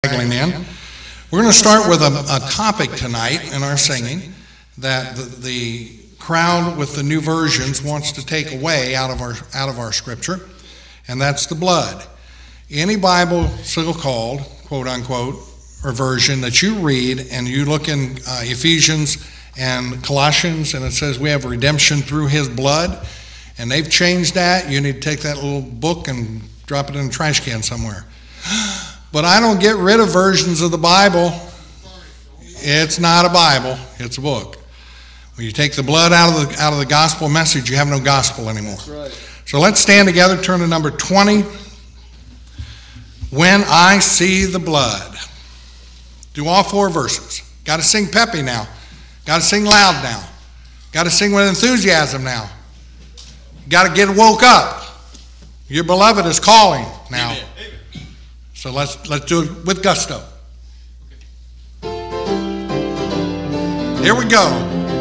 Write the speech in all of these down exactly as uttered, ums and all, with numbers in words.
In. We're going to start with a, a topic tonight in our singing that the, the crowd with the new versions wants to take away out of our out of our scripture, and that's the blood. Any Bible so-called, quote unquote, or version that you read and you look in uh, Ephesians and Colossians and it says we have redemption through his blood, and they've changed that, you need to take that little book and drop it in a trash can somewhere. But I don't get rid of versions of the Bible. It's not a Bible, it's a book. When you take the blood out of the out of the gospel message, you have no gospel anymore. That's right. So let's stand together, turn to number twenty. When I see the blood. Do all four verses. Got to sing peppy now. Got to sing loud now. Got to sing with enthusiasm now. Got to get woke up. Your beloved is calling now. Amen. So let's let's do it with gusto. Here we go.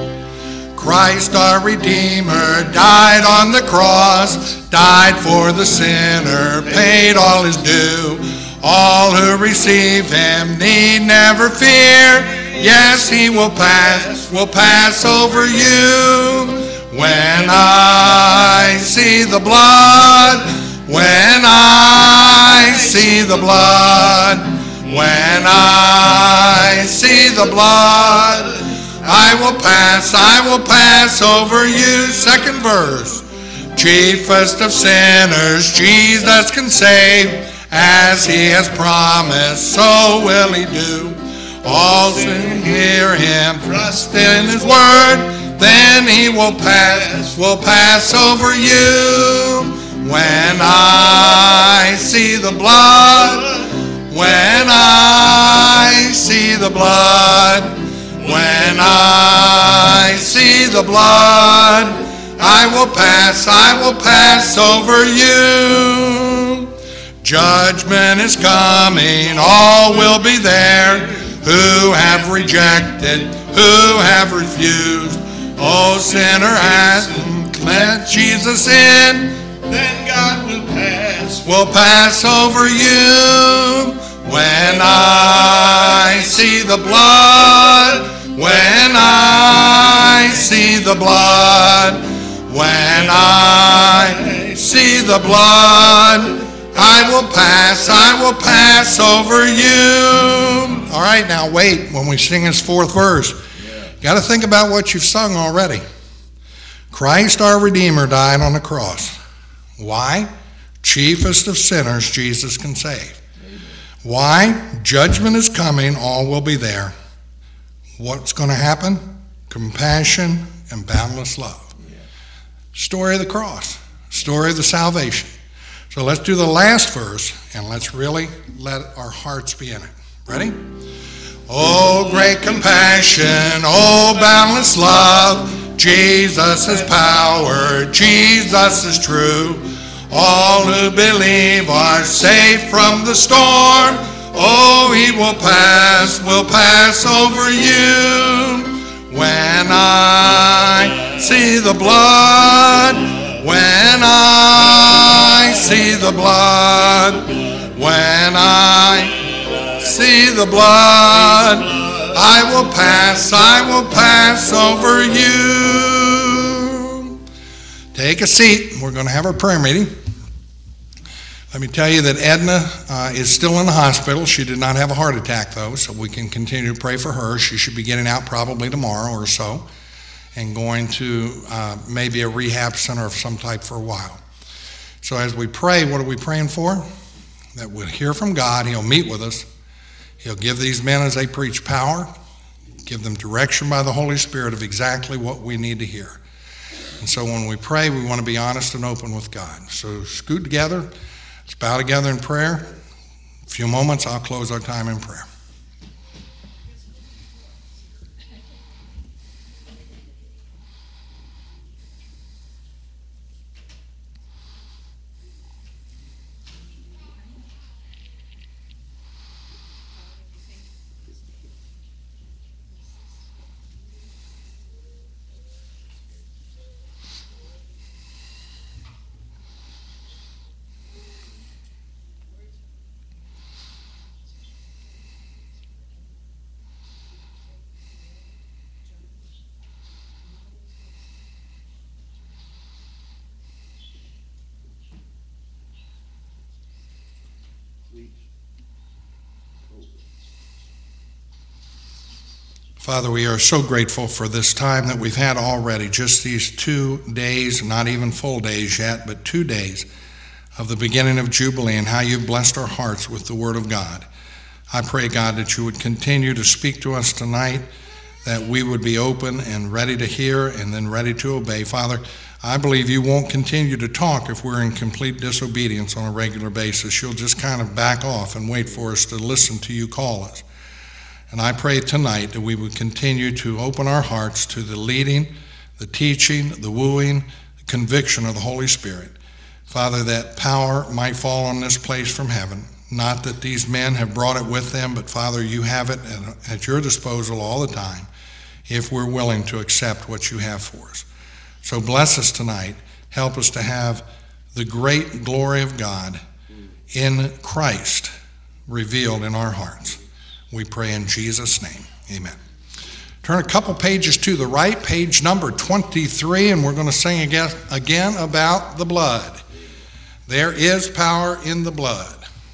Christ our Redeemer died on the cross, died for the sinner, paid all his due. All who receive him need never fear. Yes, he will pass, will pass over you. When I see the blood, when I see the blood, when I see the blood, I will pass, I will pass over you. Second verse. Chiefest of sinners, Jesus can save. As he has promised, so will he do. All soon hear him, trust in his word. Then he will pass, will pass over you. When I see the blood, when I see the blood, when I see the blood, I will pass, I will pass over you. Judgment is coming, all will be there, who have rejected, who have refused. Oh, sinner hasn't let Jesus in, then God will pass, will pass over you. When I see the blood, when I see the blood, when I see the blood, I will pass, I will pass over you. All right, now wait, when we sing his fourth verse, yeah. Got to think about what you've sung already. Christ our Redeemer died on the cross. Why? Chiefest of sinners, Jesus can save. Amen. Why? Judgment is coming, all will be there. What's going to happen? Compassion and boundless love. Yeah. Story of the cross, story of the salvation. So let's do the last verse, and let's really let our hearts be in it. Ready? Oh, great compassion, oh, boundless love, Jesus is power, Jesus is true. All who believe are safe from the storm. Oh, he will pass, will pass over you. When I see the blood, when I see the blood, when I see the blood, I will pass, I will pass over you. Take a seat. We're going to have our prayer meeting. Let me tell you that Edna uh, is still in the hospital. She did not have a heart attack, though, so we can continue to pray for her. She should be getting out probably tomorrow or so, and going to uh, maybe a rehab center of some type for a while. So as we pray, what are we praying for? That we'll hear from God. He'll meet with us. He'll give these men as they preach power, give them direction by the Holy Spirit of exactly what we need to hear. And so when we pray, we want to be honest and open with God. So scoot together. Let's bow together in prayer. In a few moments, I'll close our time in prayer. Father, we are so grateful for this time that we've had already, just these two days, not even full days yet, but two days of the beginning of Jubilee, and how you've blessed our hearts with the Word of God. I pray, God, that you would continue to speak to us tonight, that we would be open and ready to hear and then ready to obey. Father, I believe you won't continue to talk if we're in complete disobedience on a regular basis. You'll just kind of back off and wait for us to listen to you call us. And I pray tonight that we would continue to open our hearts to the leading, the teaching, the wooing, the conviction of the Holy Spirit. Father, that power might fall on this place from heaven. Not that these men have brought it with them, but Father, you have it at your disposal all the time if we're willing to accept what you have for us. So bless us tonight. Help us to have the great glory of God in Christ revealed in our hearts. We pray in Jesus' name. Amen. Turn a couple pages to the right, page number twenty-three, and we're going to sing again, again about the blood. There is power in the blood.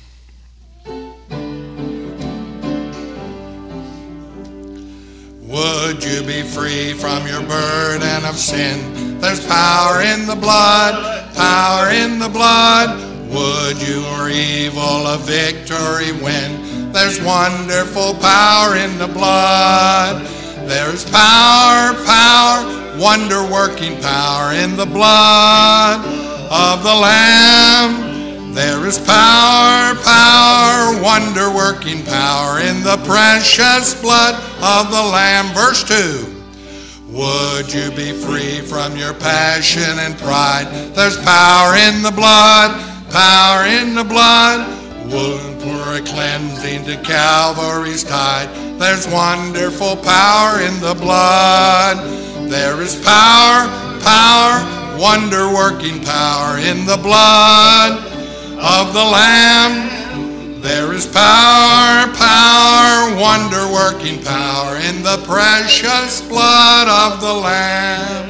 Would you be free from your burden of sin? There's power in the blood, power in the blood. Would you or evil a victory win? There's wonderful power in the blood. There's power, power, wonder-working power in the blood of the Lamb. There is power, power, wonder-working power in the precious blood of the Lamb. Verse two. Would you be free from your passion and pride? There's power in the blood, power in the blood. Would pour a cleansing to Calvary's tide. There's wonderful power in the blood. There is power, power, wonder-working power in the blood of the Lamb. There is power, power, wonder-working power in the precious blood of the Lamb.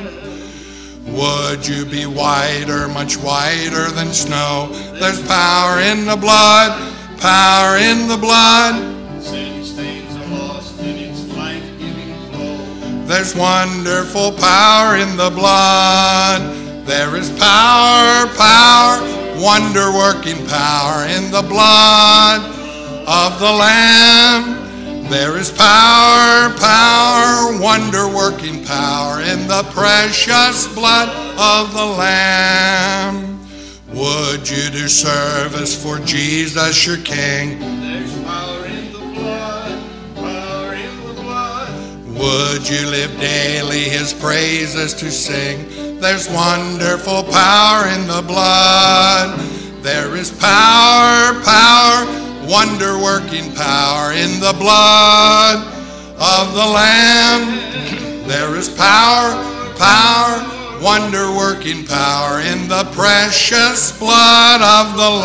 Would you be whiter, much whiter than snow? There's power in the blood, power in the blood. Sin stains are lost in its life-giving flow. There's wonderful power in the blood. There is power, power, wonder-working power in the blood of the Lamb. There is power, power, wonder-working power in the precious blood of the Lamb. Would you do service for Jesus, your King? There's power in the blood, power in the blood. Would you live daily his praises to sing? There's wonderful power in the blood. There is power, power, wonder-working power in the blood of the Lamb. There is power, power, wonder-working power in the precious blood of the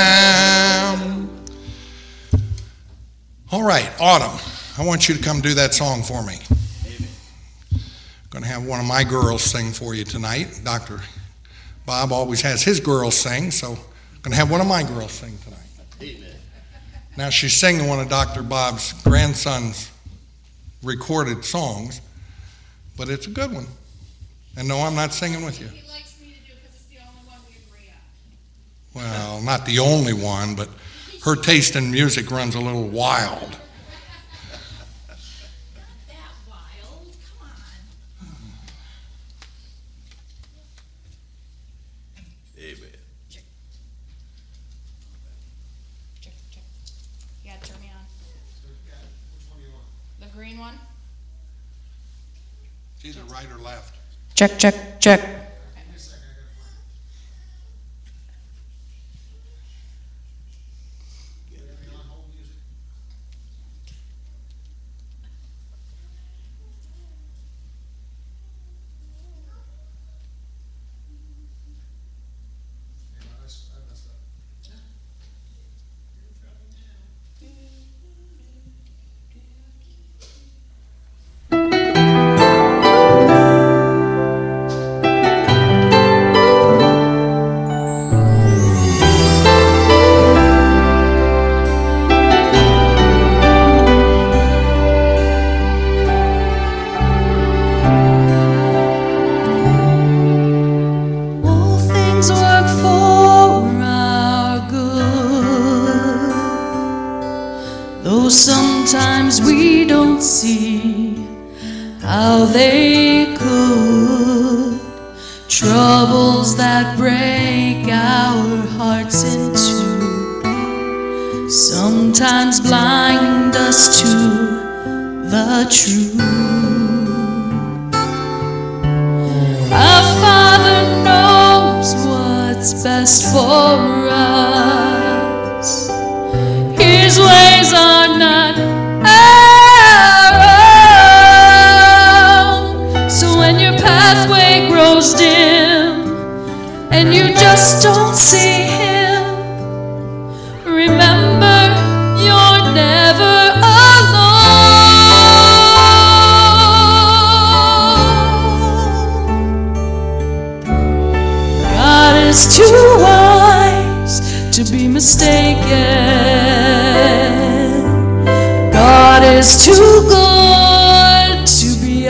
Lamb. All right, Autumn, I want you to come do that song for me. I'm going to have one of my girls sing for you tonight. Doctor Bob always has his girls sing, so I'm going to have one of my girls sing tonight. Amen. Now, she's singing one of Doctor Bob's grandson's recorded songs, but it's a good one. And no, I'm not singing with you. He likes me to do it because it's the only one we agree on. Well, not the only one, but her taste in music runs a little wild. Not that wild. Come on. Amen. Check. Check, check. You gotta turn me on. The green one? It's either right or left. Check, check, check. though sometimes we don't see how they could. Troubles that break our hearts in two sometimes blind us to the truth. Our Father knows what's best for us. His ways are not our own. So when your pathway grows dim and you just don't see Him, remember you're never alone. God is too wise to be mistaken. God is too good to be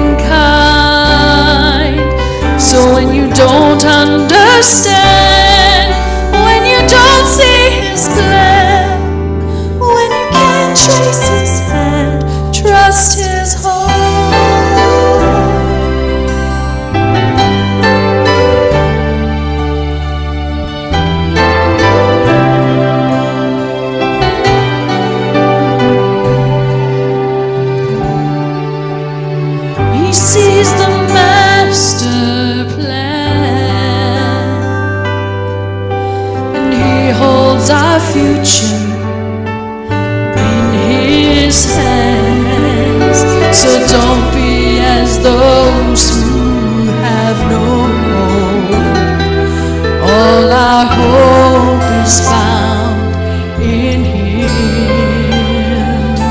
unkind. So when you don't understand, when you don't see His plan, when you can't trace His hand, trust His heart. He sees the master plan, and He holds our future in His hands. So don't be as those who have no hope. All our hope is found in Him.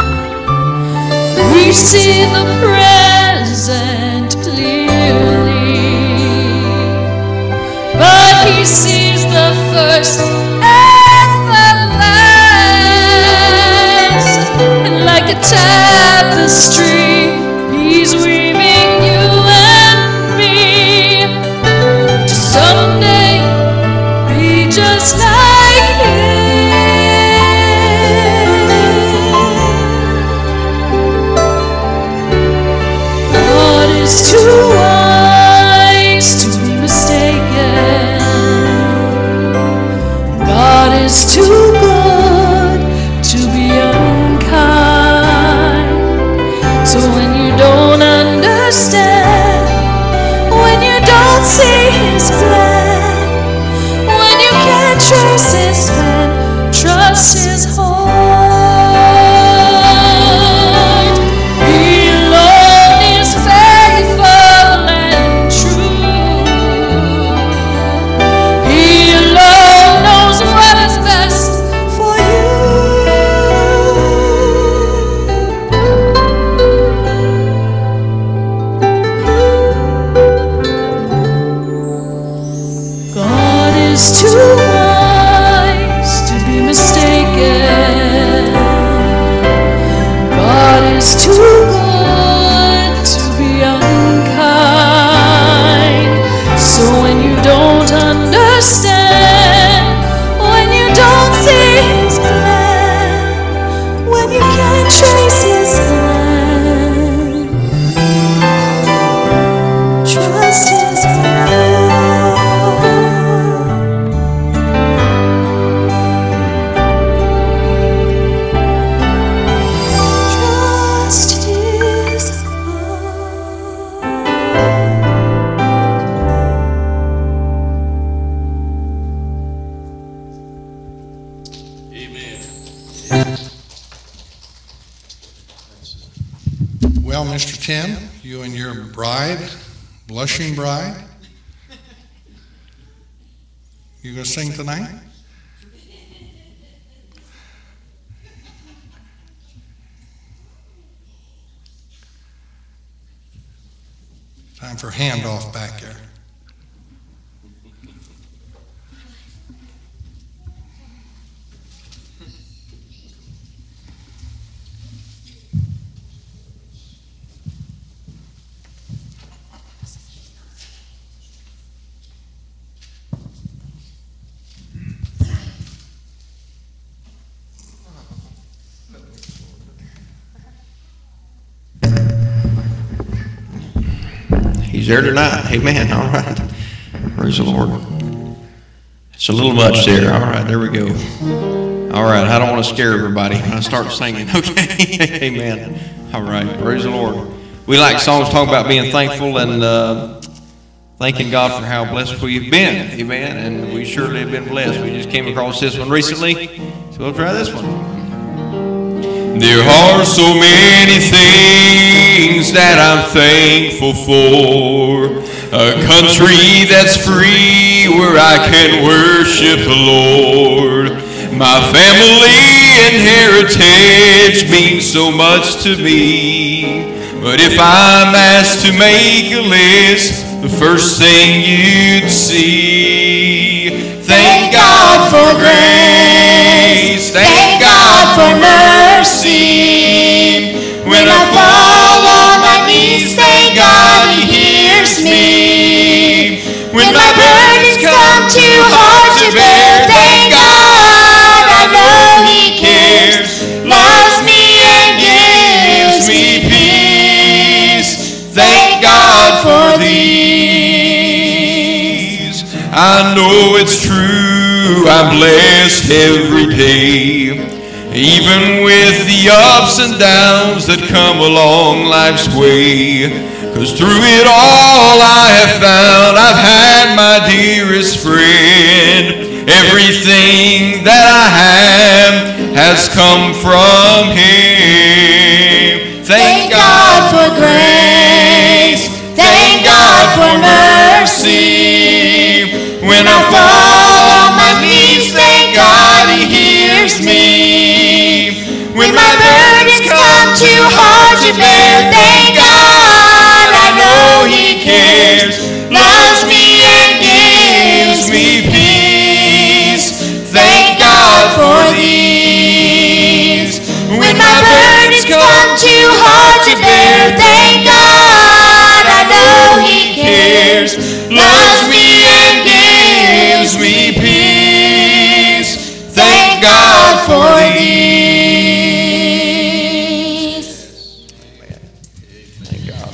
We see the present clearly, but He sees the first and the last. And like a tapestry, He's weaving you and me to someday be just like Him. God is too wise to be mistaken. God is too good to be unkind. So when you don't understand, when you don't see His plan, when you can't trace His hand, trust His heart. He alone is faithful and true. He alone knows what is best for you. God is too wise to be mistaken. God is too good to be unkind. So when you don't understand, when you don't see His plan, when you can't trace His hand, trust His heart. Trust His heart. Amen. Well, Mister Tim, you and your bride, blushing bride, you gonna sing tonight? Time for handoff back there. He's there tonight. Amen. All right. Praise the Lord. It's a little much there. All right, there we go. All right, I don't want to scare everybody when I start singing. Okay. Amen. All right. Praise the Lord. We like songs talk about being thankful and uh, thanking God for how blessed we've been. Amen. And we surely have been blessed. We just came across this one recently, so we'll try this one. There are so many things that I'm thankful for. A country that's free where I can worship the Lord. My family and heritage means so much to me. But if I'm asked to make a list, the first thing you'd see, thank God for grace, thank God for mercy. When I fall on my knees, thank God He hears me. When my burdens come too hard to bear, thank God I know He cares, loves me and gives me peace. Thank God for these. I know it's true, I'm blessed every day, even with the ups and downs that come along life's way. Cause through it all I have found I've had my dearest friend. Everything that I have has come from Him. Thank God for grace, thank God for mercy. When I fall on my knees, thank God He hears me. When my burdens come too hard to bear, thank God I know He cares, loves me and gives me peace. Thank God for these. When my burdens come too hard to bear, thank God I know He cares, loves me and gives me peace. Thank God for these. Thank God.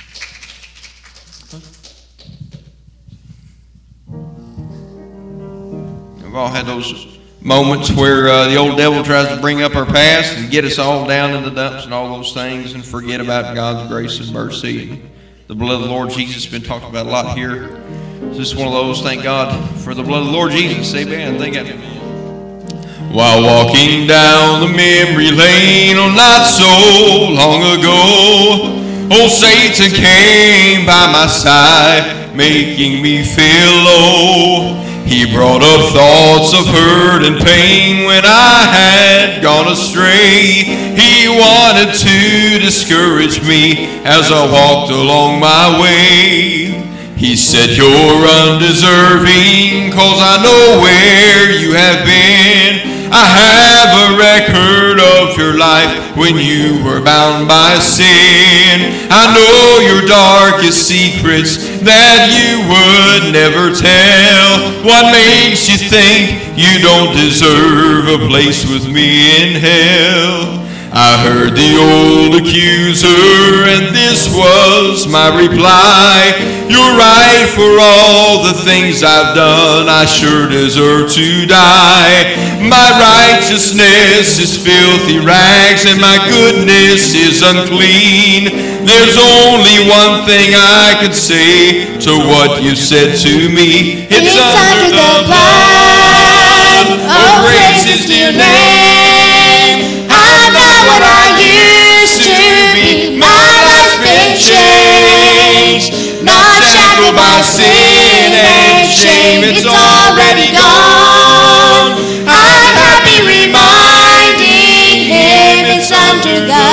We've all had those moments where uh, the old devil tries to bring up our past and get us all down in the dumps and all those things and forget about God's grace and mercy. The blood of the Lord Jesus has been talked about a lot here. It's just one of those, thank God for the blood of the Lord Jesus. Amen. Thank God. While walking down the memory lane, oh, not so long ago, old Satan came by my side, making me feel low. He brought up thoughts of hurt and pain when I had gone astray. He wanted to discourage me as I walked along my way. He said, you're undeserving, cause I know where you have been. I have a record of your life when you were bound by sin. I know your darkest secrets that you would never tell. What makes you think you don't deserve a place with me in hell? I heard the old accuser, and this was my reply. You're right, for all the things I've done, I sure deserve to die. My righteousness is filthy rags, and my goodness is unclean. There's only one thing I could say to what you said to me. It's, it's under the blood, oh praise His dear name. I'm not what I used to be. My life's been changed, not shackled by sin and shame. It's already gone. I'm happy reminding Him it's under the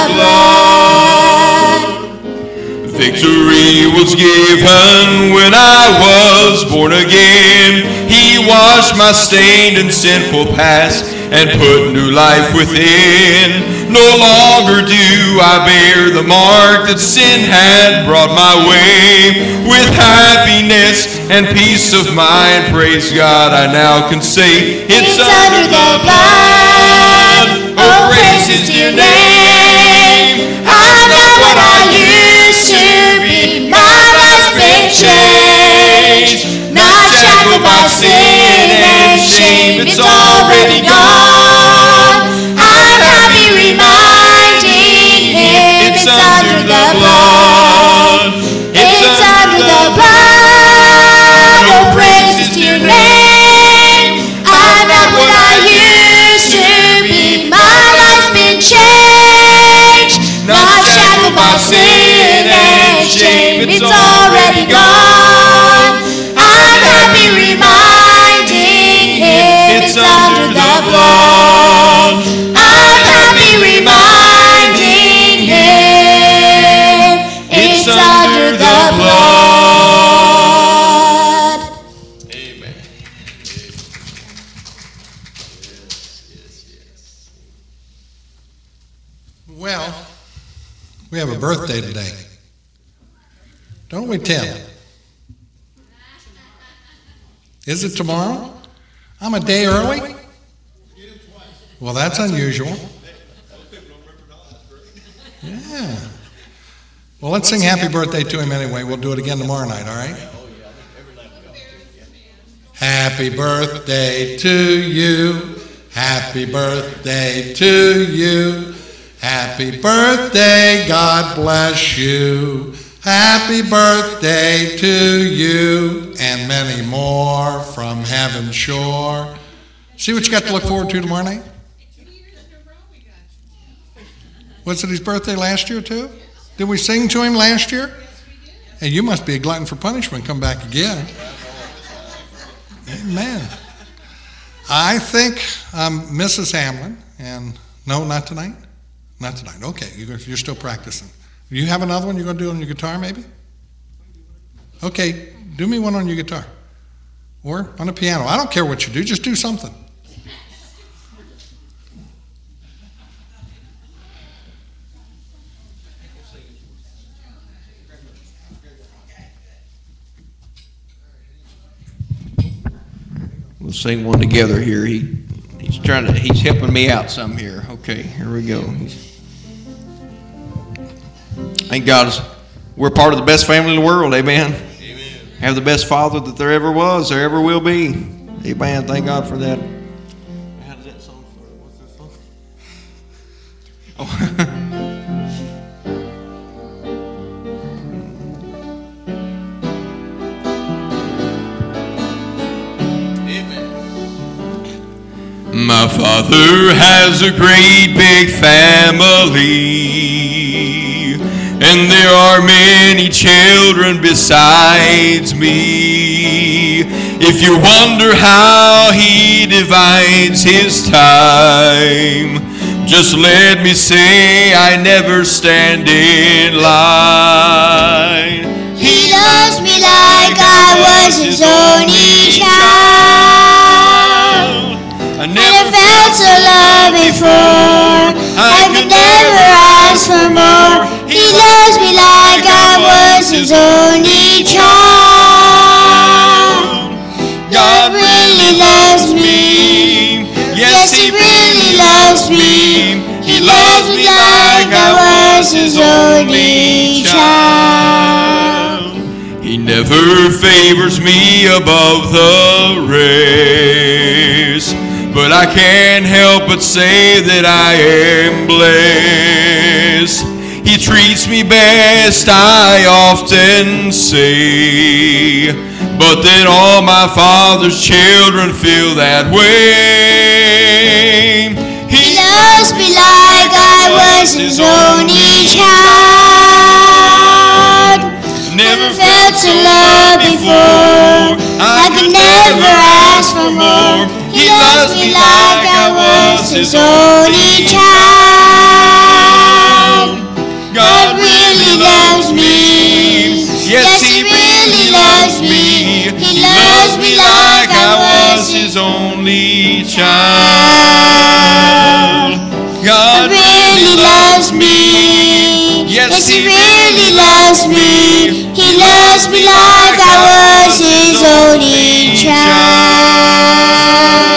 blood. Victory was given when I was born again. He washed my stained and sinful past and put new life within. No longer do I bear the mark that sin had brought my way. With happiness and peace of mind, praise God, I now can say, it's, it's under the blood, oh praise His dear name. I'm not what I used to be, my life's been Well, we have a birthday today. Don't we, Tim? Is it tomorrow? I'm a day early? Well, that's unusual. Yeah. Well, let's sing happy birthday to him anyway. We'll do it again tomorrow night, all right? Happy birthday to you. Happy birthday to you. Happy birthday, God bless you. Happy birthday to you, and many more from heaven's shore. See what you got to look forward to tomorrow night? Was it his birthday last year too? Did we sing to him last year? Hey, you must be a glutton for punishment. Come back again. Amen. I think um, Missus Hamlin, and no, not tonight? Not tonight. Okay, you're still practicing. You have another one you're going to do on your guitar, maybe? Okay, do me one on your guitar. Or on the piano. I don't care what you do, just do something. We'll sing one together here. He, he's trying to, he's helping me out some here. Okay, here we go. He's, Thank God we're part of the best family in the world. Amen. Amen. Have the best father that there ever was, there ever will be. Amen. Thank God for that. How does that song start? What's that song? Oh. My father has a great big family, and there are many children besides me. If you wonder how he divides his time, just let me say I never stand in line. He loves me like I was his only child. I never felt so loved before. I could never ask for more. He loves me like I was his only child. God really loves me. Yes, he really loves me. He loves me like I was his only child. He never favors me above the rest, but I can't help but say that I am blessed. He treats me best, I often say, but then all my father's children feel that way. He loves me like I was his only child. Never felt so loved before. I could never ask for more. He loves me like I was his only child. God really loves me. Yes, he really loves me. He loves me like I was his only child. God really loves me. Yes, he really loves me. He loves me like I was his only child.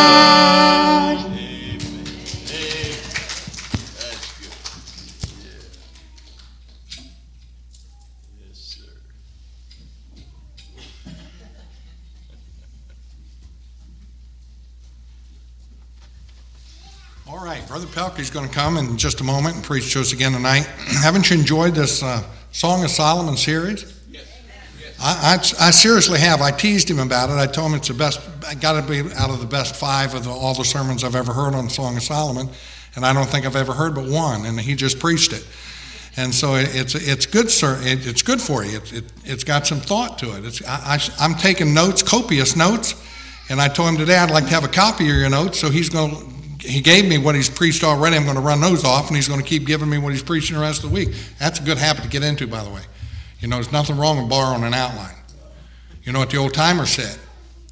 All right, Brother Pelkey's going to come in just a moment and preach to us again tonight. Haven't you enjoyed this uh, Song of Solomon series? Yes. Yes. I, I, I seriously have. I teased him about it. I told him it's the best, got to be out of the best five of the, all the sermons I've ever heard on the Song of Solomon, and I don't think I've ever heard but one, and he just preached it. And so it, it's it's good, sir. It, it's good for you. It, it, it's got some thought to it. It's, I, I, I'm taking notes, copious notes, and I told him today I'd like to have a copy of your notes, so he's going to He gave me what he's preached already. I'm going to run those off, and he's going to keep giving me what he's preaching the rest of the week. That's a good habit to get into, by the way. You know, there's nothing wrong with borrowing an outline. You know what the old timer said?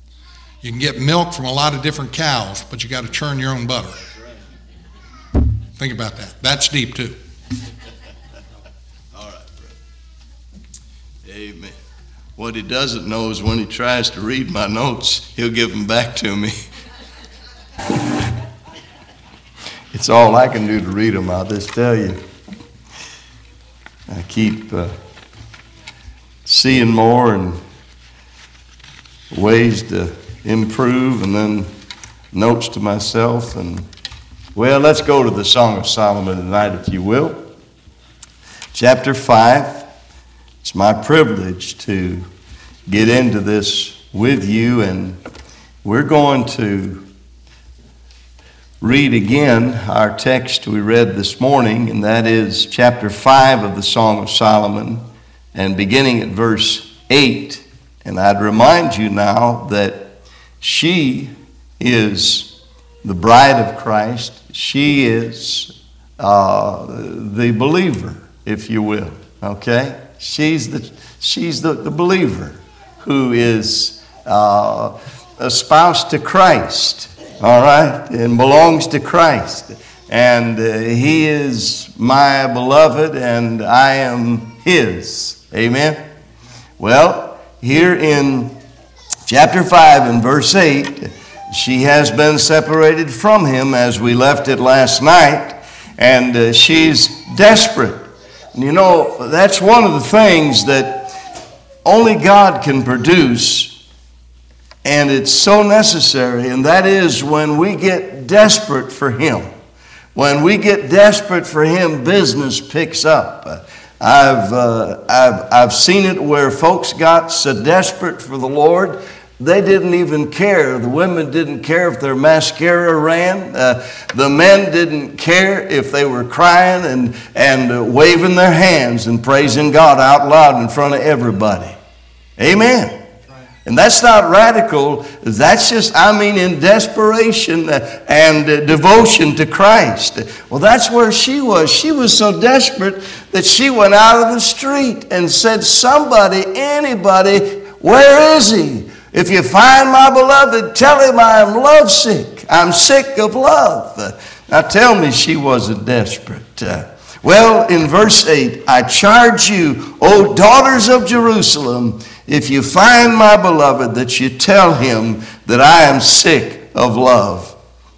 You can get milk from a lot of different cows, but you got to churn your own butter. Think about that. That's deep too. All right, brother. Amen. What he doesn't know is when he tries to read my notes, he'll give them back to me. It's all I can do to read them, I'll just tell you. I keep uh, seeing more and ways to improve, and then notes to myself. And well, let's go to the Song of Solomon tonight, if you will. Chapter five. It's my privilege to get into this with you, and we're going to read again our text we read this morning, and that is chapter five of the Song of Solomon, and beginning at verse eight. And I'd remind you now that she is the bride of Christ. She is uh, the believer, if you will. Okay? She's the she's the, the believer who is uh, espoused to Christ. All right? And belongs to Christ. And uh, he is my beloved, and I am his. Amen? Well, here in chapter five and verse eight, she has been separated from him as we left it last night, and uh, she's desperate. And you know, that's one of the things that only God can produce, and it's so necessary, and that is when we get desperate for him. When we get desperate for him, business picks up. I've, uh, I've, I've seen it where folks got so desperate for the Lord, they didn't even care. The women didn't care if their mascara ran. Uh, the men didn't care if they were crying and, and uh, waving their hands and praising God out loud in front of everybody. Amen. And that's not radical. That's just, I mean, in desperation and devotion to Christ. Well, that's where she was. She was so desperate that she went out of the street and said, somebody, anybody, where is he? If you find my beloved, tell him I am lovesick. I'm sick of love. Now tell me she wasn't desperate. Uh, well, in verse eight, I charge you, O daughters of Jerusalem, if you find my beloved, that you tell him that I am sick of love.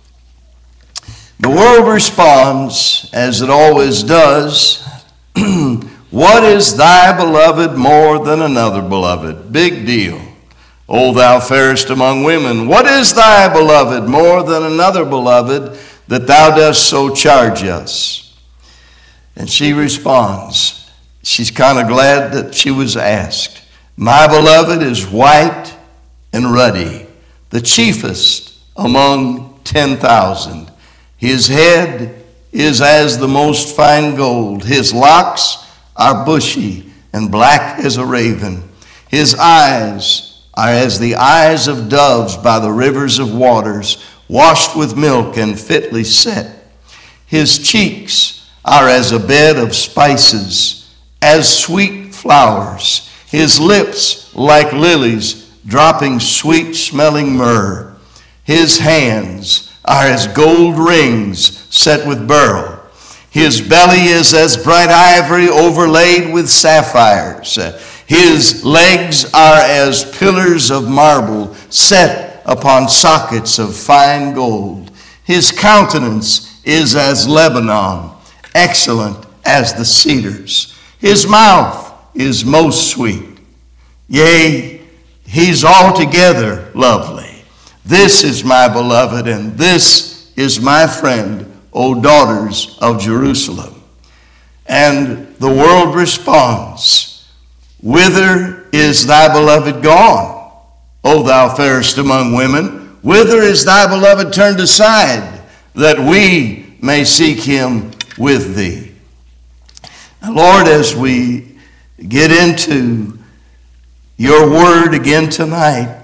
The world responds, as it always does, what is thy beloved more than another beloved? Big deal. O thou fairest among women, what is thy beloved more than another beloved, that thou dost so charge us? And she responds, she's kind of glad that she was asked. My beloved is white and ruddy, the chiefest among ten thousand. His head is as the most fine gold. His locks are bushy and black as a raven. His eyes are as the eyes of doves by the rivers of waters, washed with milk and fitly set. His cheeks are as a bed of spices, as sweet flowers. His lips like lilies, dropping sweet-smelling myrrh. His hands are as gold rings set with beryl. His belly is as bright ivory overlaid with sapphires. His legs are as pillars of marble set upon sockets of fine gold. His countenance is as Lebanon, excellent as the cedars. His mouth is most sweet. Yea, he's altogether lovely. This is my beloved, and this is my friend, O daughters of Jerusalem. And the world responds, whither is thy beloved gone, O thou fairest among women? Whither is thy beloved turned aside, that we may seek him with thee? Now, Lord, as we get into your word again tonight,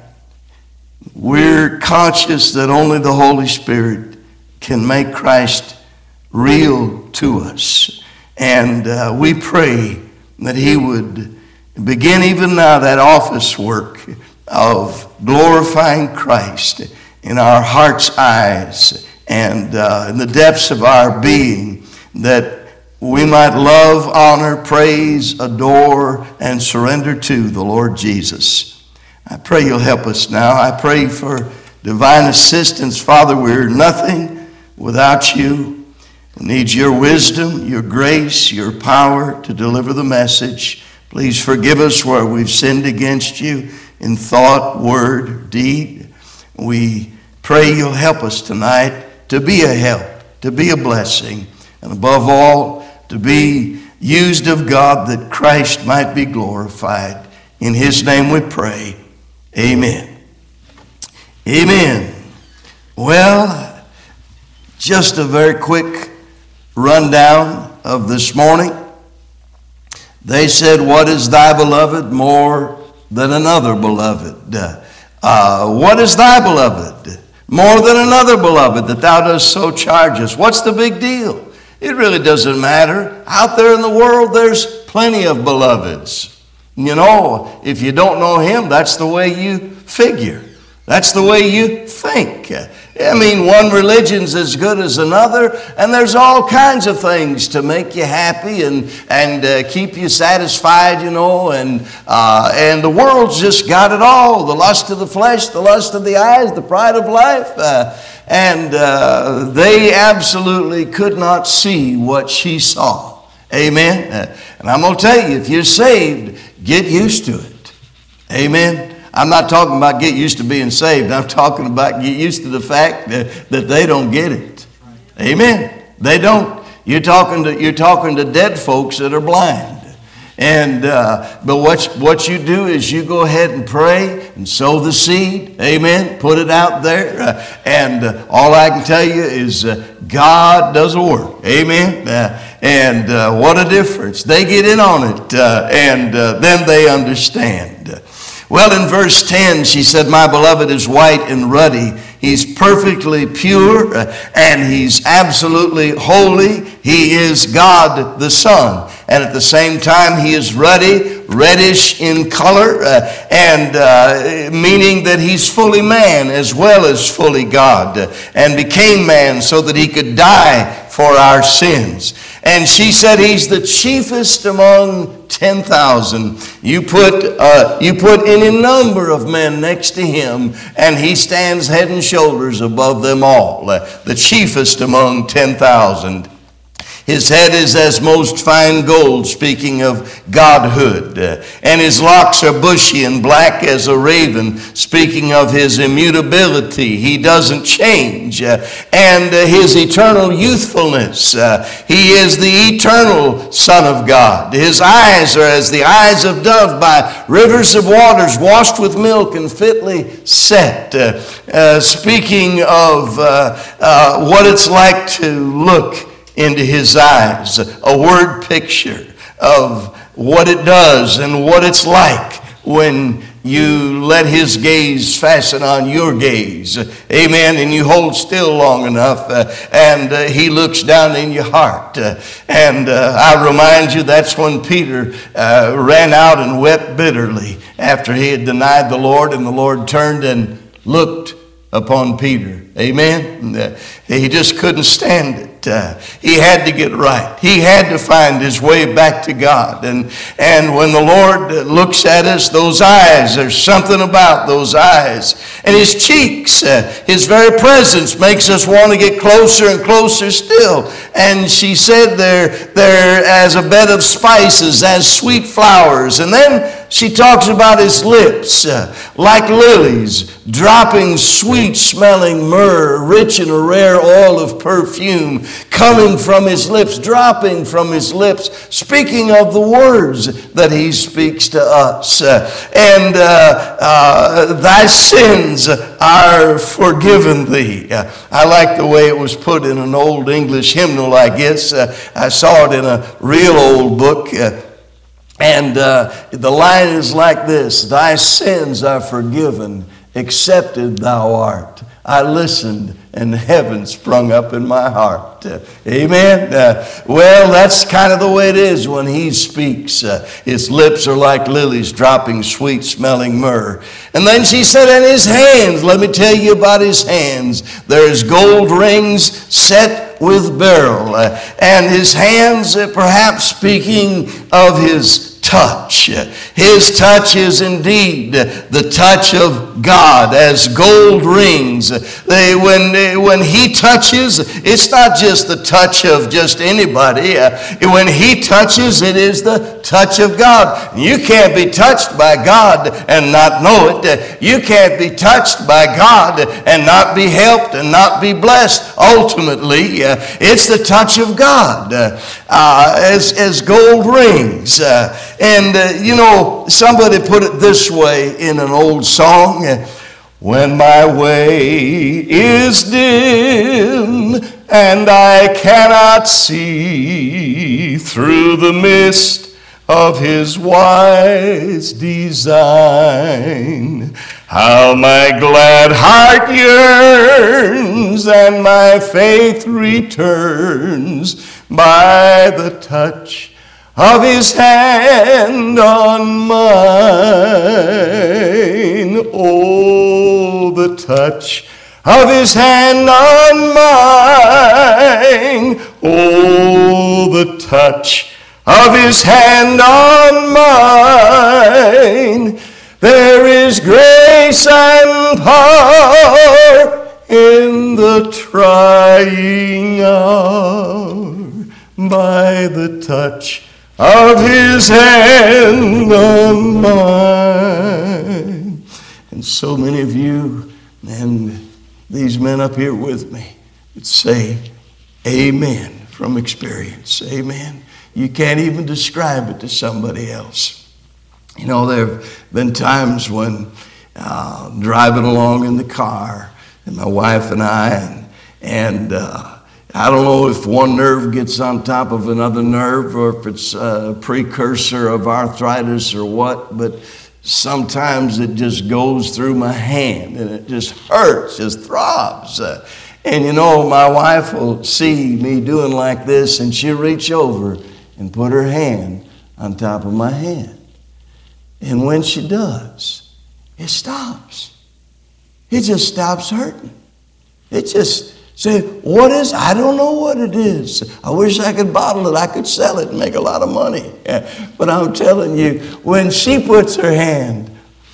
we're conscious that only the Holy Spirit can make Christ real to us. And uh, we pray that he would begin even now that office work of glorifying Christ in our heart's eyes and uh, in the depths of our being, that we might love, honor, praise, adore, and surrender to the Lord Jesus. I pray you'll help us now. I pray for divine assistance. Father, we're nothing without you. We need your wisdom, your grace, your power to deliver the message. Please forgive us where we've sinned against you in thought, word, deed. We pray you'll help us tonight to be a help, to be a blessing, and above all, to be used of God that Christ might be glorified. In his name we pray. Amen. Amen. Well, just a very quick rundown of this morning. They said, what is thy beloved more than another beloved? Uh, what is thy beloved more than another beloved that thou dost so charge us? What's the big deal? It really doesn't matter. Out there in the world, there's plenty of beloveds. You know, if you don't know him, that's the way you figure. That's the way you think. I mean, one religion's as good as another, and there's all kinds of things to make you happy and and uh, keep you satisfied, you know, and uh, and the world's just got it all: the lust of the flesh, the lust of the eyes, the pride of life, uh, and uh, they absolutely could not see what she saw. Amen. Uh, and I'm going to tell you, if you're saved, get used to it. Amen. I'm not talking about get used to being saved. I'm talking about get used to the fact that, that they don't get it. Amen. They don't. You're talking to you're talking to dead folks that are blind. And uh, but what what you do is you go ahead and pray and sow the seed. Amen. Put it out there. Uh, and uh, all I can tell you is uh, God does a work. Amen. Uh, and uh, what a difference. They get in on it, uh, and uh, then they understand. Well, in verse ten, she said, my beloved is white and ruddy. He's perfectly pure, uh, and he's absolutely holy. He is God the Son. And at the same time, he is ruddy, reddish in color, uh, and uh, meaning that he's fully man as well as fully God, uh, and became man so that he could die for our sins. And she said he's the chiefest among ten thousand. You put uh, you put any number of men next to him, and he stands head and shoulders above them all. Uh, the chiefest among ten thousand. His head is as most fine gold, speaking of godhood. Uh, and his locks are bushy and black as a raven, speaking of his immutability. He doesn't change. Uh, and uh, his eternal youthfulness. Uh, he is the eternal Son of God. His eyes are as the eyes of dove by rivers of waters, washed with milk and fitly set. Uh, uh, speaking of uh, uh, what it's like to look into his eyes, a word picture of what it does and what it's like when you let his gaze fasten on your gaze. Amen. And you hold still long enough, uh, and uh, he looks down in your heart. Uh, and uh, I remind you, that's when Peter uh, ran out and wept bitterly after he had denied the Lord, and the Lord turned and looked upon Peter. Amen. And, uh, he just couldn't stand it. Uh, he had to get right. He had to find his way back to God. And and when the Lord looks at us, those eyes, there's something about those eyes. And his cheeks, uh, his very presence makes us want to get closer and closer still. And she said they're, they're as a bed of spices, as sweet flowers. And then she talks about his lips, uh, like lilies, dropping sweet-smelling myrrh, rich in a rare oil of perfume, coming from his lips, dropping from his lips, speaking of the words that he speaks to us. Uh, and uh, uh, thy sins are forgiven thee. Uh, I like the way it was put in an old English hymnal, I guess. Uh, I saw it in a real old book. Uh, and uh, the line is like this: thy sins are forgiven, accepted thou art I listened, and heaven sprung up in my heart. Uh, amen? Uh, well, that's kind of the way it is when he speaks. Uh, his lips are like lilies dropping sweet-smelling myrrh. And then she said, in his hands, let me tell you about his hands. There's gold rings set with beryl. Uh, and his hands, uh, perhaps speaking of his touch. His touch is indeed the touch of God, as gold rings. They, when, when he touches, it's not just the touch of just anybody. When he touches, it is the touch of God. You can't be touched by God and not know it. You can't be touched by God and not be helped and not be blessed. Ultimately, it's the touch of God uh, as, as gold rings. Uh, And, uh, you know, somebody put it this way in an old song. When my way is dim and I cannot see through the mist of his wise design, how my glad heart yearns and my faith returns by the touch of his hand on mine. Oh, the touch of his hand on mine. Oh, the touch of his hand on mine. There is grace and power in the trying hour by the touch of his hand on mine. And so many of you and these men up here with me would say amen from experience. Amen. You can't even describe it to somebody else. You know, there have been times when uh, driving along in the car, and my wife and I, and, and uh, I don't know if one nerve gets on top of another nerve or if it's a precursor of arthritis or what, but sometimes it just goes through my hand and it just hurts, just throbs. Uh, and you know, my wife will see me doing like this and she'll reach over and put her hand on top of my hand. And when she does, it stops. It just stops hurting. It just... Say, what is, I don't know what it is. I wish I could bottle it. I could sell it and make a lot of money. Yeah. But I'm telling you, when she puts her hand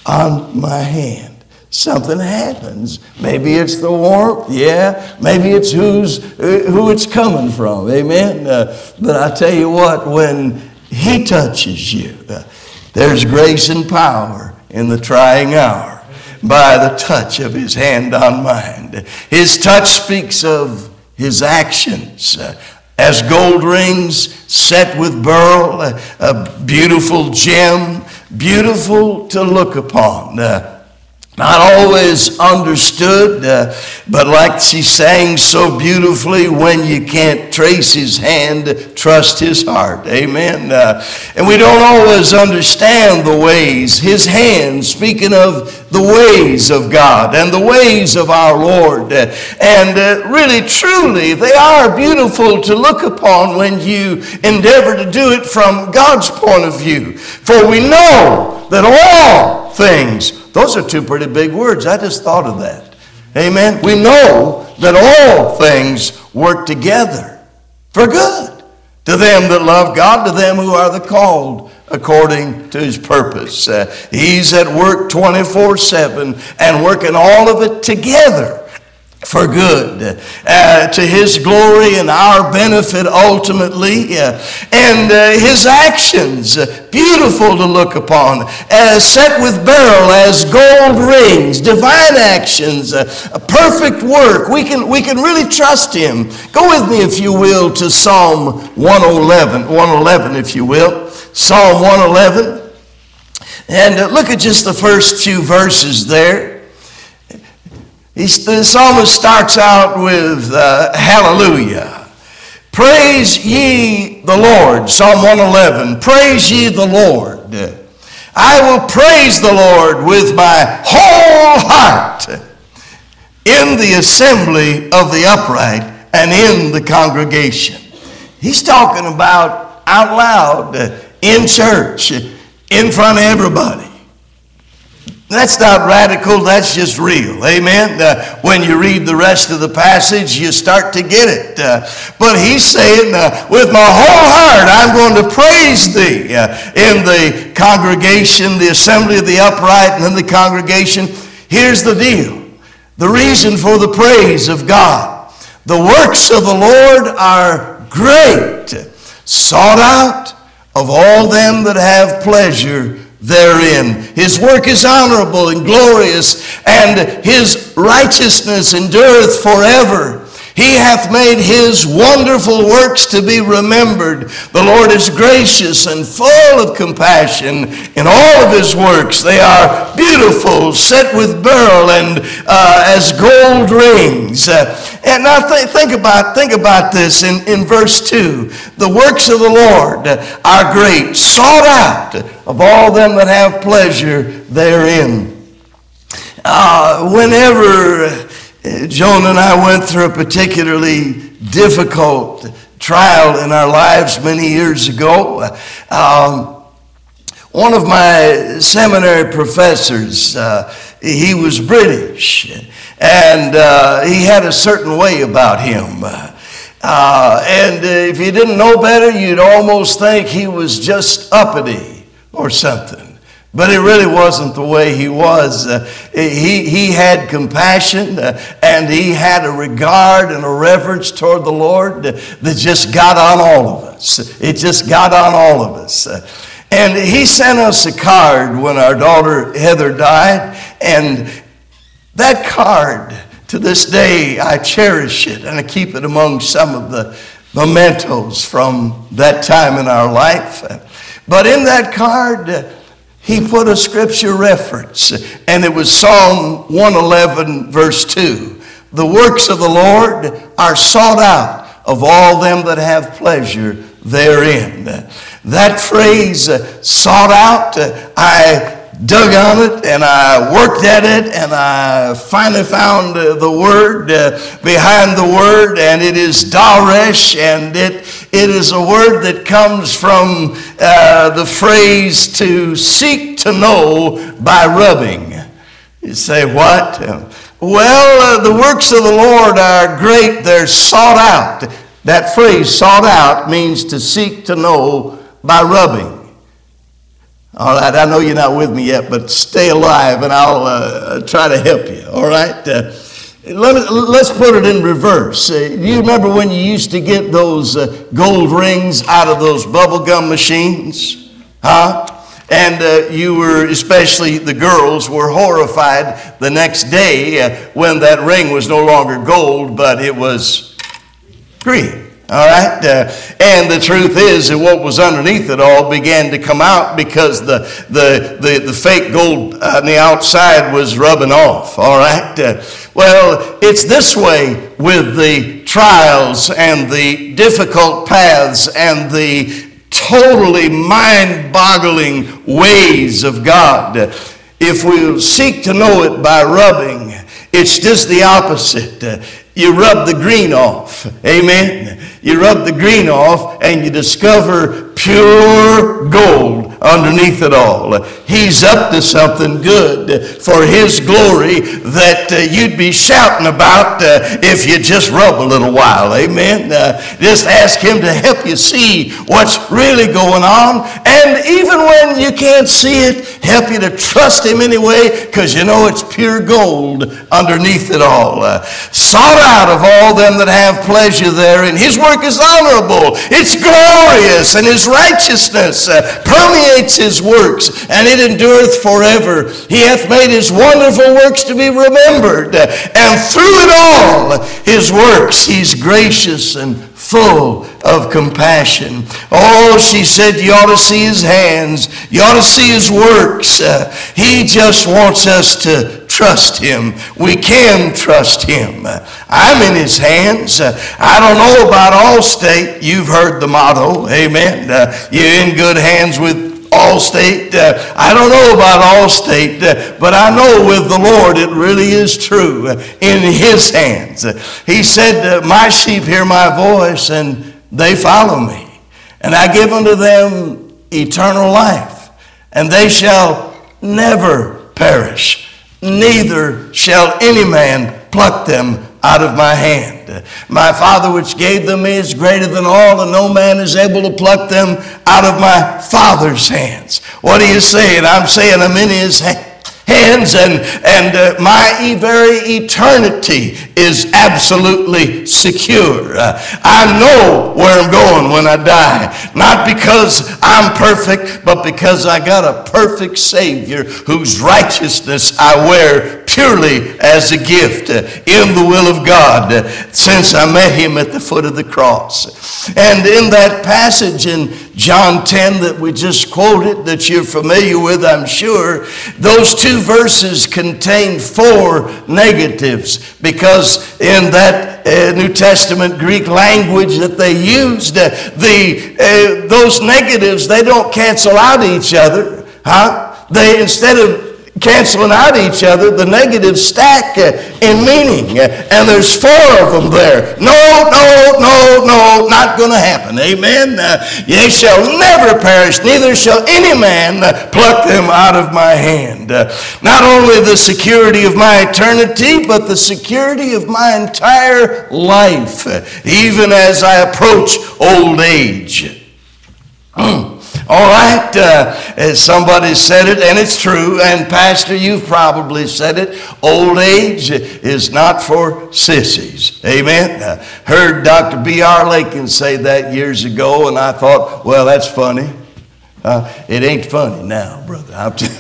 on my hand, something happens. Maybe it's the warmth, yeah. Maybe it's who's, who it's coming from, amen. Uh, but I tell you what, when he touches you, uh, there's grace and power in the trying hour. By the touch of his hand on mine. His touch speaks of his actions. Uh, as gold rings set with beryl, uh, a beautiful gem, beautiful to look upon. Uh, Not always understood, uh, but like she sang so beautifully, when you can't trace his hand, trust his heart. Amen. Uh, and we don't always understand the ways, his hand, speaking of the ways of God and the ways of our Lord. Uh, and uh, really, truly, they are beautiful to look upon when you endeavor to do it from God's point of view. For we know that all things, those are two pretty big words. I just thought of that. Amen. We know that all things work together for good to them that love God, to them who are the called according to his purpose. Uh, he's at work twenty-four seven and working all of it together for good, uh, to his glory and our benefit ultimately. Uh, and uh, his actions, uh, beautiful to look upon, as set with beryl, as gold rings, divine actions, uh, a perfect work. We can, we can really trust him. Go with me, if you will, to Psalm one eleven, one eleven, if you will. Psalm one eleven. And uh, look at just the first few verses there. He's, the psalmist starts out with uh, hallelujah. Praise ye the Lord. Psalm one eleven. Praise ye the Lord. I will praise the Lord with my whole heart. in the assembly of the upright and in the congregation. He's talking about out loud, uh, in church, in front of everybody. That's not radical, that's just real. Amen. Uh, when you read the rest of the passage, you start to get it. Uh, but he's saying, uh, with my whole heart, I'm going to praise thee uh, in the congregation, the assembly of the upright, and in the congregation. Here's the deal. The reason for the praise of God. The works of the Lord are great, sought out of all them that have pleasure therein. His work is honorable and glorious, and his righteousness endureth forever. He hath made his wonderful works to be remembered. The Lord is gracious and full of compassion in all of his works. They are beautiful, set with beryl and uh, as gold rings. Uh, and now th- think about think about this in, in verse two. The works of the Lord are great, sought out of all them that have pleasure therein. Uh, whenever Joan and I went through a particularly difficult trial in our lives many years ago. Um, one of my seminary professors, uh, he was British, and uh, he had a certain way about him. Uh, and if you didn't know better, you'd almost think he was just uppity or something. But it really wasn't the way he was. Uh, he, he had compassion uh, and he had a regard and a reverence toward the Lord uh, that just got on all of us. It just got on all of us. Uh, and he sent us a card when our daughter Heather died. And that card, to this day, I cherish it and I keep it among some of the mementos from that time in our life. Uh, but in that card, uh, he put a scripture reference, and it was Psalm one eleven, verse two. The works of the Lord are sought out of all them that have pleasure therein. That phrase, sought out, I dug on it and I worked at it and I finally found uh, the word uh, behind the word, and it is daresh, and it it is a word that comes from uh, the phrase to seek to know by rubbing. You say, what? Well, uh, the works of the Lord are great, they're sought out. That phrase, sought out, means to seek to know by rubbing. All right, I know you're not with me yet, but stay alive and I'll uh, try to help you, all right? Uh, let me, let's put it in reverse. Uh, you remember when you used to get those uh, gold rings out of those bubble gum machines? Huh? And uh, you were, especially the girls, were horrified the next day uh, when that ring was no longer gold, but it was green. All right, uh, and the truth is that what was underneath it all began to come out because the the the, the fake gold on the outside was rubbing off. All right, uh, well, it's this way with the trials and the difficult paths and the totally mind-boggling ways of God. If we seek to know it by rubbing, it's just the opposite. Uh, you rub the green off. Amen. You rub the green off and you discover pure gold underneath it all. He's up to something good for his glory that uh, you'd be shouting about uh, if you just rub a little while. Amen. Uh, just ask him to help you see what's really going on. And even when you can't see it, help you to trust him anyway, because you know it's pure gold underneath it all. Uh, sought out of all them that have pleasure therein. His work is honorable. It's glorious, and his righteousness uh, permeates his works, and it endureth forever. He hath made his wonderful works to be remembered, uh, and through it all, his works, he's gracious and full of compassion. Oh, she said, you ought to see his hands. You ought to see his works. Uh, he just wants us to trust him. We can trust him. Uh, I'm in his hands. Uh, I don't know about Allstate. You've heard the motto. Amen. Uh, you're in good hands with Allstate. Uh, I don't know about Allstate, uh, but I know with the Lord it really is true uh, in his hands. Uh, he said, uh, my sheep hear my voice and they follow me. And I give unto them eternal life, and they shall never perish, neither shall any man pluck them out of my hand. My Father which gave them me is greater than all, and no man is able to pluck them out of my Father's hands. What are you saying? I'm saying I'm in his hand. hands, and, and uh, my very eternity is absolutely secure. Uh, I know where I'm going when I die, not because I'm perfect, but because I got a perfect Savior whose righteousness I wear purely as a gift uh, in the will of God uh, since I met him at the foot of the cross. And in that passage in John ten that we just quoted, that you're familiar with, I'm sure, those two verses contain four negatives, because in that uh, New Testament Greek language that they used, uh, the uh, those negatives, they don't cancel out each other. Huh? They, instead of canceling out each other, the negatives stack uh, in meaning, uh, and there's four of them there. No, no, no, no, not going to happen. Amen. Uh, they shall never perish, neither shall any man uh, pluck them out of my hand. Uh, not only the security of my eternity, but the security of my entire life, uh, even as I approach old age. All right, uh, as somebody said it, and it's true, and Pastor, you've probably said it, old age is not for sissies. Amen. Uh, heard Doctor B R Lincoln say that years ago, and I thought, well, that's funny. Uh, it ain't funny now, brother. I'm t-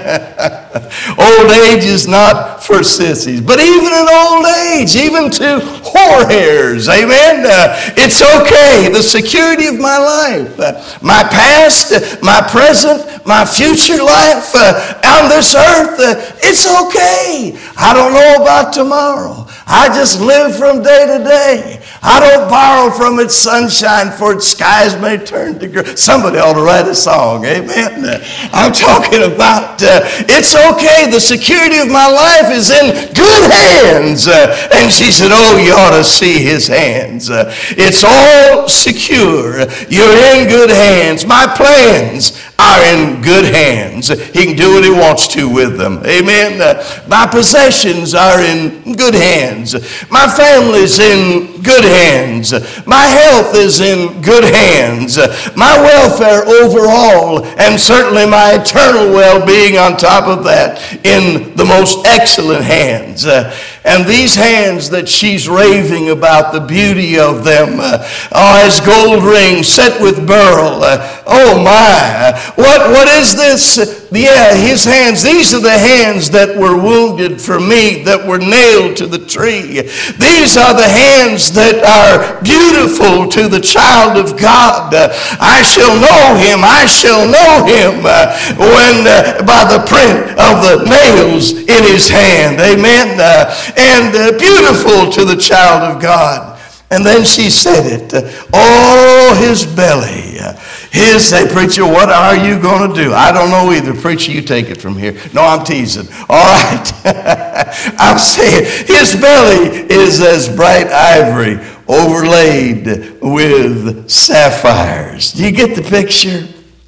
old age is not for sissies. But even in old age, even to whorehairs, amen, uh, it's okay. The security of my life, uh, my past, uh, my present, my future life uh, on this earth, uh, it's okay. I don't know about tomorrow. I just live from day to day. I don't borrow from its sunshine, for its skies may turn to gray. Somebody ought to write a song, amen? I'm talking about, uh, it's okay, the security of my life is in good hands. Uh, and she said, oh, you ought to see his hands. Uh, it's all secure. You're in good hands. My plans are in good hands. He can do what he wants to with them, amen? Uh, my possessions are in good hands. My family's in good hands. My health is in good hands. My welfare overall, and certainly my eternal well-being on top of that, in the most excellent hands. Uh, and these hands that she's raving about, the beauty of them, uh, are as gold rings set with beryl. Uh, oh my, what what is this? Yeah, his hands, these are the hands that were wounded for me, that were nailed to the tree. These are the hands that are beautiful to the child of God. Uh, I shall know him, I shall know him uh, when uh, by the print of the nails in his hand. Amen. Uh, and uh, beautiful to the child of God. And then she said it, uh, oh, his belly. Uh, His, say, preacher, what are you going to do? I don't know either. Preacher, you take it from here. No, I'm teasing. All right. I'm saying his belly is as bright ivory overlaid with sapphires. Do you get the picture?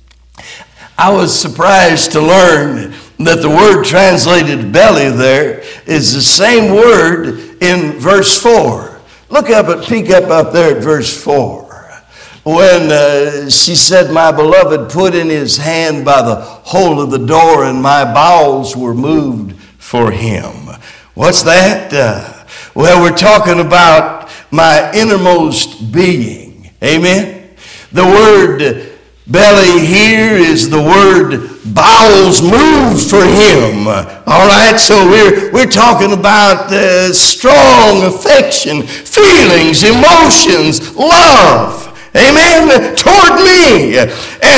I was surprised to learn that the word translated belly there is the same word in verse four. Look up at, peek up up there at verse four. When uh, she said, my beloved put in his hand by the hole of the door, and my bowels were moved for him. What's that? Uh, well, we're talking about my innermost being. Amen? The word belly here is the word bowels moved for him. All right, so we're we're talking about uh, strong affection, feelings, emotions, love. Amen, toward me. And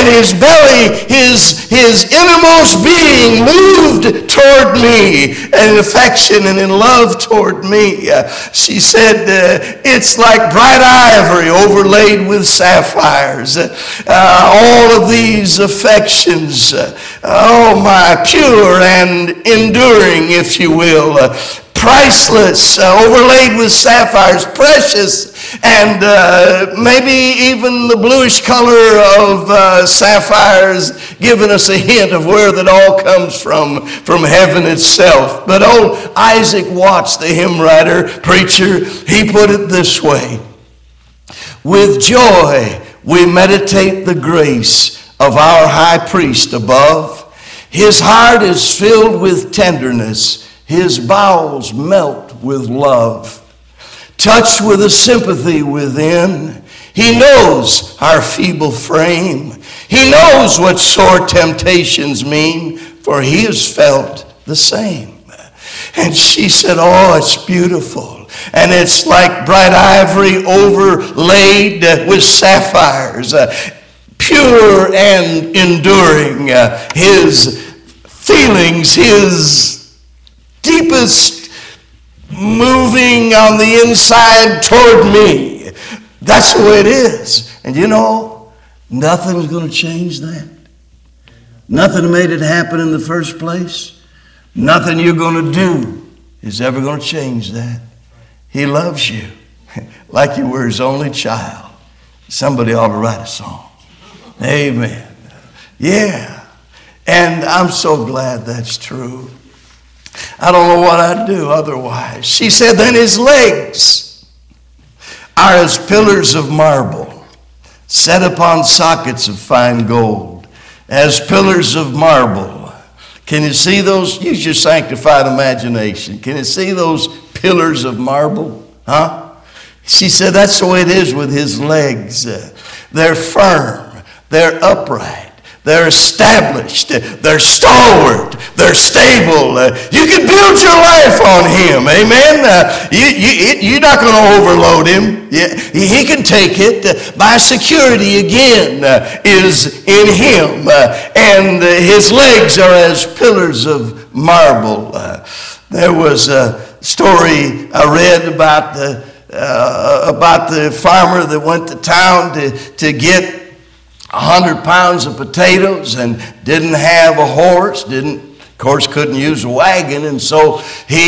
and his belly, his, his innermost being moved toward me in affection and in love toward me. Uh, she said, uh, it's like bright ivory overlaid with sapphires. Uh, all of these affections, uh, oh my, pure and enduring, if you will, uh, priceless, uh, overlaid with sapphires, precious, and uh, maybe even the bluish color of uh, sapphires giving us a hint of where that all comes from, from heaven itself. But old Isaac Watts, the hymn writer, preacher, he put it this way: with joy we meditate the grace of our high priest above. His heart is filled with tenderness. His bowels melt with love. Touched with a sympathy within, he knows our feeble frame. He knows what sore temptations mean, for he has felt the same. And she said, oh, it's beautiful. And it's like bright ivory overlaid with sapphires, uh, pure and enduring. Uh, his feelings, his deepest moving on the inside toward me. That's the way it is. And you know, nothing's going to change that. Nothing made it happen in the first place. Nothing you're going to do is ever going to change that. He loves you like you were his only child. Somebody ought to write a song. Amen. Yeah. And I'm so glad that's true. I don't know what I'd do otherwise. She said, then his legs are as pillars of marble, set upon sockets of fine gold, as pillars of marble. Can you see those? Use your sanctified imagination. Can you see those pillars of marble? Huh? She said, that's the way it is with his legs. They're firm. They're upright. They're established. They're stalwart. They're stable. Uh, you can build your life on him. Amen. Uh, you, you, you're not going to overload him. Yeah, he can take it. Uh, my security again uh, is in him. Uh, and uh, his legs are as pillars of marble. Uh, there was a story I read about the, uh, about the farmer that went to town to, to get a hundred pounds of potatoes and didn't have a horse, didn't, of course, couldn't use a wagon, and so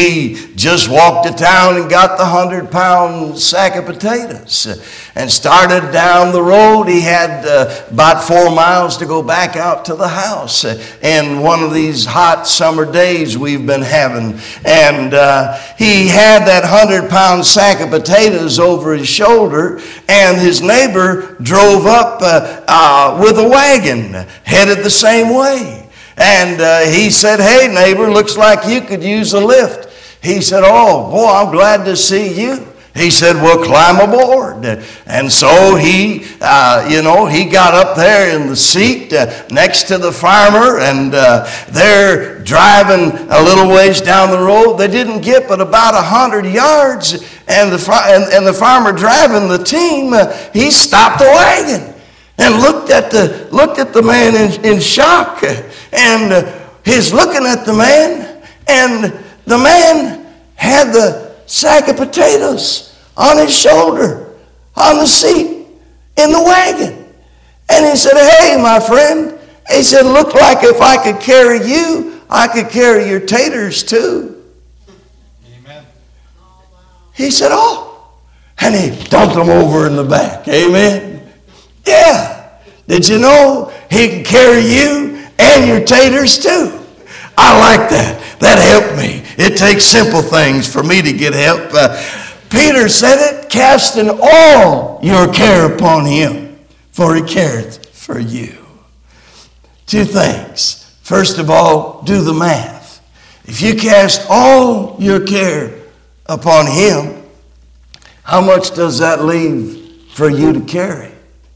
he just walked to town and got the hundred pound sack of potatoes and started down the road. He had uh, about four miles to go back out to the house, and one of these hot summer days we've been having, and uh, he had that hundred pound sack of potatoes over his shoulder, and his neighbor drove up uh, uh, with a wagon headed the same way. And uh, he said, hey, neighbor, looks like you could use a lift. He said, oh, boy, I'm glad to see you. He said, well, climb aboard. And so he, uh, you know, he got up there in the seat uh, next to the farmer, and uh, they're driving a little ways down the road. They didn't get but about a hundred yards, and the, and, and the farmer driving the team, uh, he stopped the wagon and looked at the, looked at the man in, in shock. And uh, he's looking at the man, and the man had the sack of potatoes on his shoulder, on the seat, in the wagon. And he said, hey, my friend, he said, look like if I could carry you, I could carry your taters too. Amen. He said, oh. And he dumped them over in the back. Amen. Yeah. Did you know he can carry you and your taters too? I like that. That helped me. It takes simple things for me to get help. Uh, Peter said it, casting all your care upon him, for he careth for you. Two things. First of all, do the math. If you cast all your care upon him, how much does that leave for you to carry?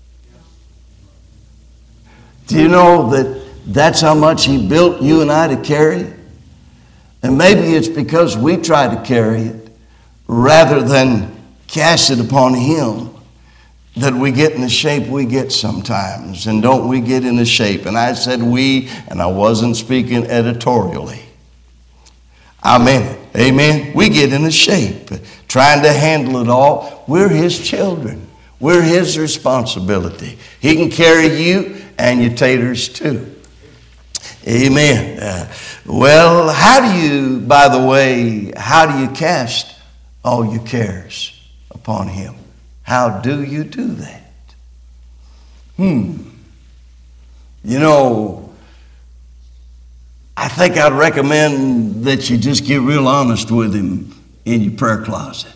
Do you know that that's how much he built you and I to carry? And maybe it's because we try to carry it rather than cast it upon him that we get in the shape we get sometimes. And don't we get in the shape? And I said we, and I wasn't speaking editorially. I meant it. Amen. We get in the shape, trying to handle it all. We're his children. We're his responsibility. He can carry you and your taters too. Amen. Uh, well, how do you, by the way, how do you cast all your cares upon him? How do you do that? Hmm. You know, I think I'd recommend that you just get real honest with him in your prayer closet.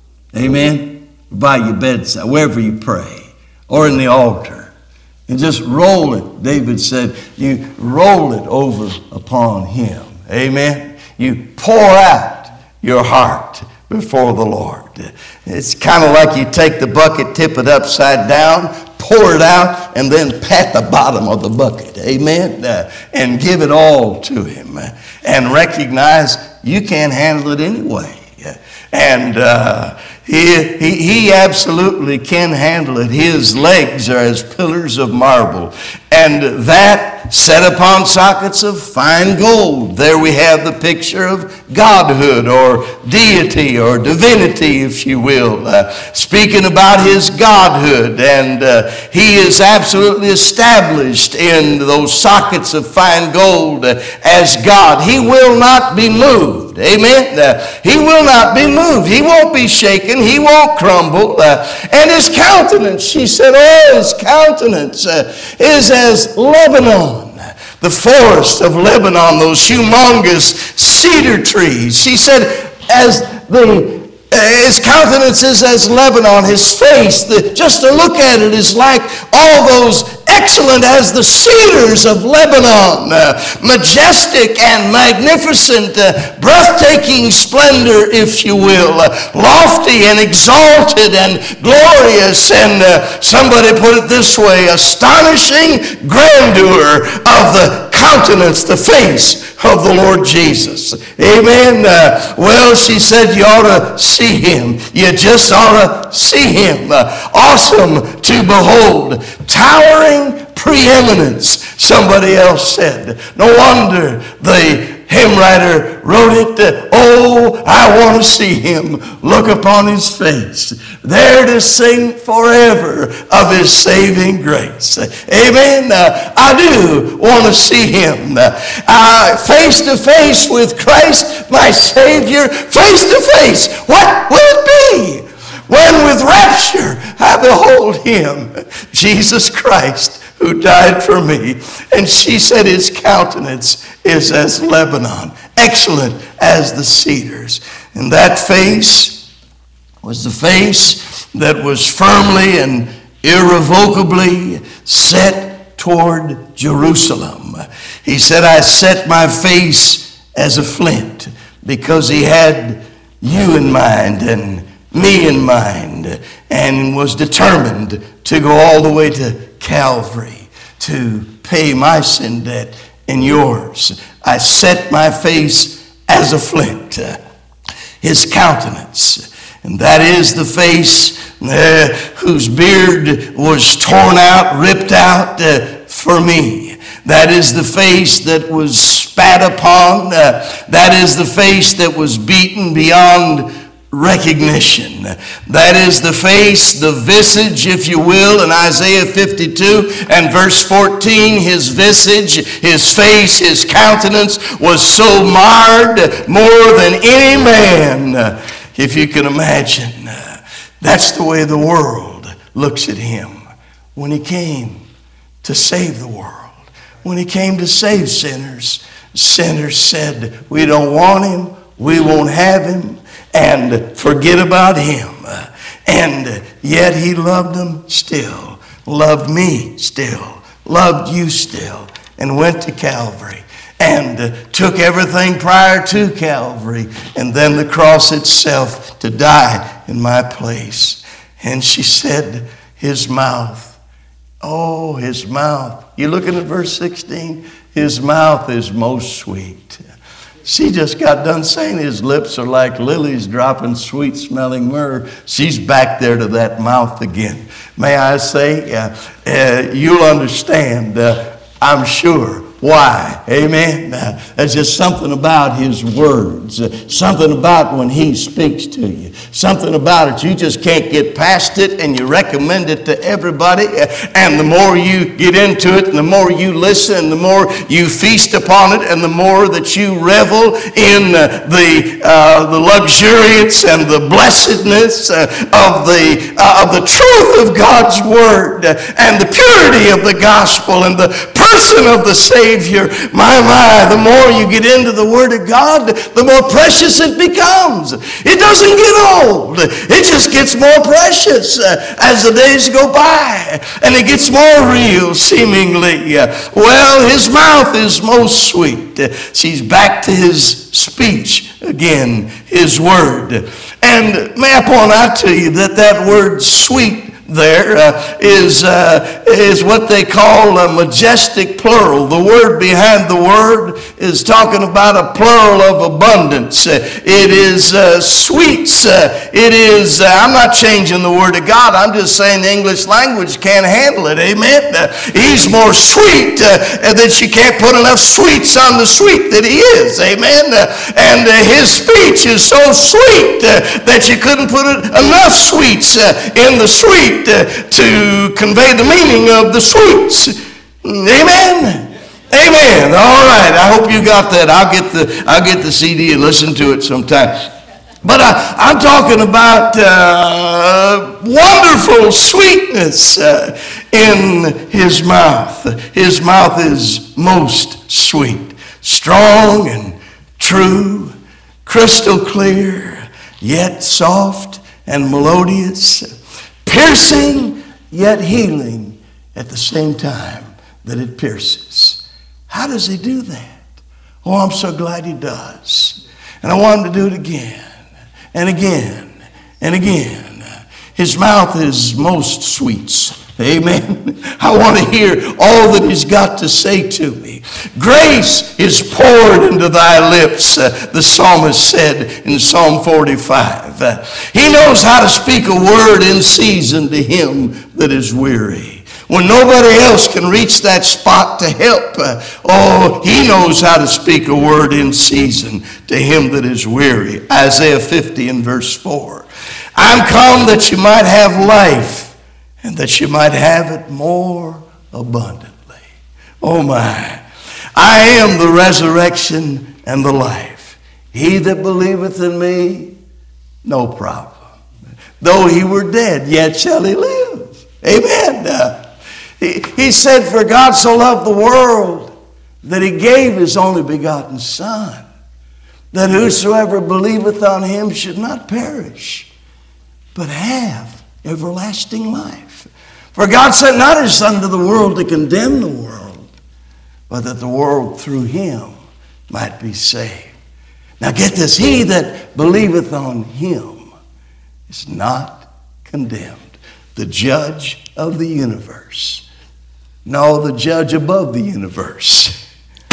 Amen? By your bedside, wherever you pray, or in the altar. And just roll it. David said, you roll it over upon him. Amen? You pour out your heart before the Lord. It's kind of like you take the bucket, tip it upside down, pour it out, and then pat the bottom of the bucket. Amen? Uh, and give it all to him. And recognize you can't handle it anyway. And uh, he, he, he absolutely can handle it. His legs are as pillars of marble. And that set upon sockets of fine gold. There we have the picture of godhood or deity or divinity, if you will, uh, speaking about his godhood. And uh, he is absolutely established in those sockets of fine gold uh, as God. He will not be moved. Amen. Uh, he will not be moved. He won't be shaken. He won't crumble. Uh, and his countenance, she said, oh, his countenance uh, is as Lebanon, the forest of Lebanon, those humongous cedar trees. She said, as the his countenance is as Lebanon, his face, the, just to look at it is like all those excellent as the cedars of Lebanon, uh, majestic and magnificent, uh, breathtaking splendor, if you will, uh, lofty and exalted and glorious, and uh, somebody put it this way, astonishing grandeur of the countenance, the face of the Lord Jesus. Amen. Uh, well, she said you ought to see him. You just ought to see him. Uh, awesome to behold. Towering preeminence, somebody else said. No wonder the hymn writer wrote it. Uh, oh, I want to see him. Look upon his face. There to sing forever of his saving grace. Amen. Uh, I do want to see him. Uh, face to face with Christ, my Savior. Face to face. What will it be? When with rapture I behold him, Jesus Christ, who died for me. And she said his countenance is as Lebanon, excellent as the cedars. And that face was the face that was firmly and irrevocably set toward Jerusalem. He said, I set my face as a flint, because he had you in mind and me in mind, and was determined to go all the way to Calvary to pay my sin debt and yours. I set my face as a flint, uh, his countenance, and that is the face uh, whose beard was torn out, ripped out uh, for me. That is the face that was spat upon. Uh, that is the face that was beaten beyond recognition. That is the face, the visage, if you will, in Isaiah fifty-two and verse fourteen. His visage, his face, his countenance was so marred more than any man, if you can imagine. That's the way the world looks at him. When he came to save the world, when he came to save sinners, sinners said, we don't want him, we won't have him, and forget about him. And yet he loved them still, loved me still, loved you still, and went to Calvary and took everything prior to Calvary and then the cross itself to die in my place. And she said, his mouth, oh, his mouth. You looking at verse sixteen? His mouth is most sweet. She just got done saying his lips are like lilies dropping sweet smelling myrrh. She's back there to that mouth again. May I say, uh, uh, you'll understand, uh, I'm sure, why. Amen. Uh, there's just something about his words, uh, something about when he speaks to you, something about it. You just can't get past it, and you recommend it to everybody. Uh, and the more you get into it, and the more you listen, and the more you feast upon it, and the more that you revel in uh, the uh, the luxuriance and the blessedness uh, of the uh, of the truth of God's word, uh, and the purity of the gospel, and the person of the Savior. My, my, the more you get into the Word of God, the more precious it becomes. It doesn't get old. It just gets more precious uh, as the days go by. And it gets more real, seemingly. Uh, well, his mouth is most sweet. Uh, she's back to his speech again, his Word. And may I point out to you that that word sweet there uh, is uh, is what they call a majestic plural. The word behind the word is talking about a plural of abundance. Uh, it is uh, sweets. Uh, it is, uh, I'm not changing the word of God. I'm just saying the English language can't handle it. Amen. Uh, he's more sweet uh, that you can't put enough sweets on the sweet that he is. Amen. Uh, and uh, his speech is so sweet uh, that you couldn't put enough sweets uh, in the sweet Uh, to convey the meaning of the sweets. Amen. Amen. All right. I hope you got that. I'll get the I'll get the C D and listen to it sometime. But I, I'm talking about uh, wonderful sweetness uh, in his mouth. His mouth is most sweet, strong and true, crystal clear, yet soft and melodious, piercing yet healing at the same time that it pierces. How does he do that? Oh, I'm so glad he does. And I want him to do it again and again and again. His mouth is most sweets. Amen. I want to hear all that he's got to say to me. Grace is poured into thy lips, uh, the psalmist said in Psalm forty-five. Uh, he knows how to speak a word in season to him that is weary. When nobody else can reach that spot to help, uh, oh, he knows how to speak a word in season to him that is weary. Isaiah fifty and verse four. I'm come that you might have life, and that you might have it more abundantly. Oh my. I am the resurrection and the life. He that believeth in me, no problem. Though he were dead, yet shall he live. Amen. Uh, he, he said, for God so loved the world that he gave his only begotten Son, that whosoever believeth on him should not perish, but have everlasting life. For God sent not his Son to the world to condemn the world, but that the world through him might be saved. Now get this, he that believeth on him is not condemned. The judge of the universe. No, the judge above the universe.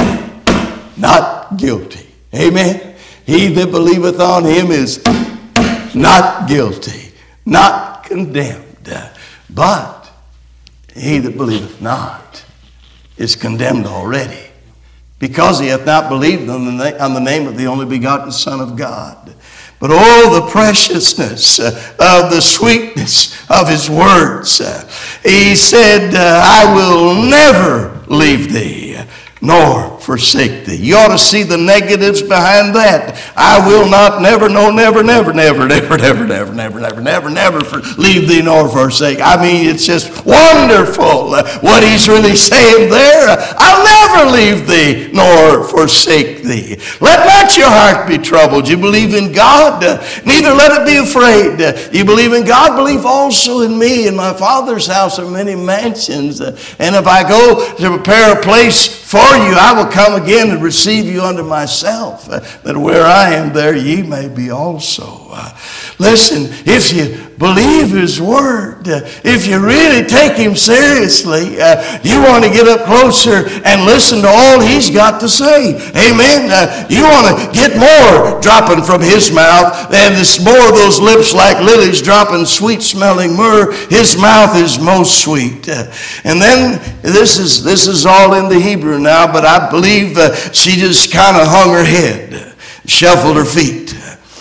Not guilty. Amen. He that believeth on him is not guilty, not condemned. But he that believeth not is condemned already, because he hath not believed on the, na- on the name of the only begotten Son of God. But oh, the preciousness uh, of the sweetness of his words. Uh, he said, uh, I will never leave thee, nor forsake thee. You ought to see the negatives behind that. I will not, never, no, never, never, never, never, never, never, never, never, never, never for, leave thee nor forsake. I mean, it's just wonderful uh, what he's really saying there. I'll never leave thee nor forsake thee. Let not your heart be troubled. You believe in God, uh, neither let it be afraid. Uh, you believe in God, believe also in me. In my Father's house are many mansions. Uh, and if I go to prepare a place for you, I will come again and receive you unto myself, uh, that where I am, there ye may be also. Uh, listen, if you believe his word, uh, if you really take him seriously, uh, you want to get up closer and listen to all he's got to say. Amen. Uh, you want to get more dropping from his mouth, and it's more of those lips like lilies dropping sweet smelling myrrh. His mouth is most sweet. Uh, and then this is this is all in the Hebrew now, but I believe uh, she just kind of hung her head, shuffled her feet,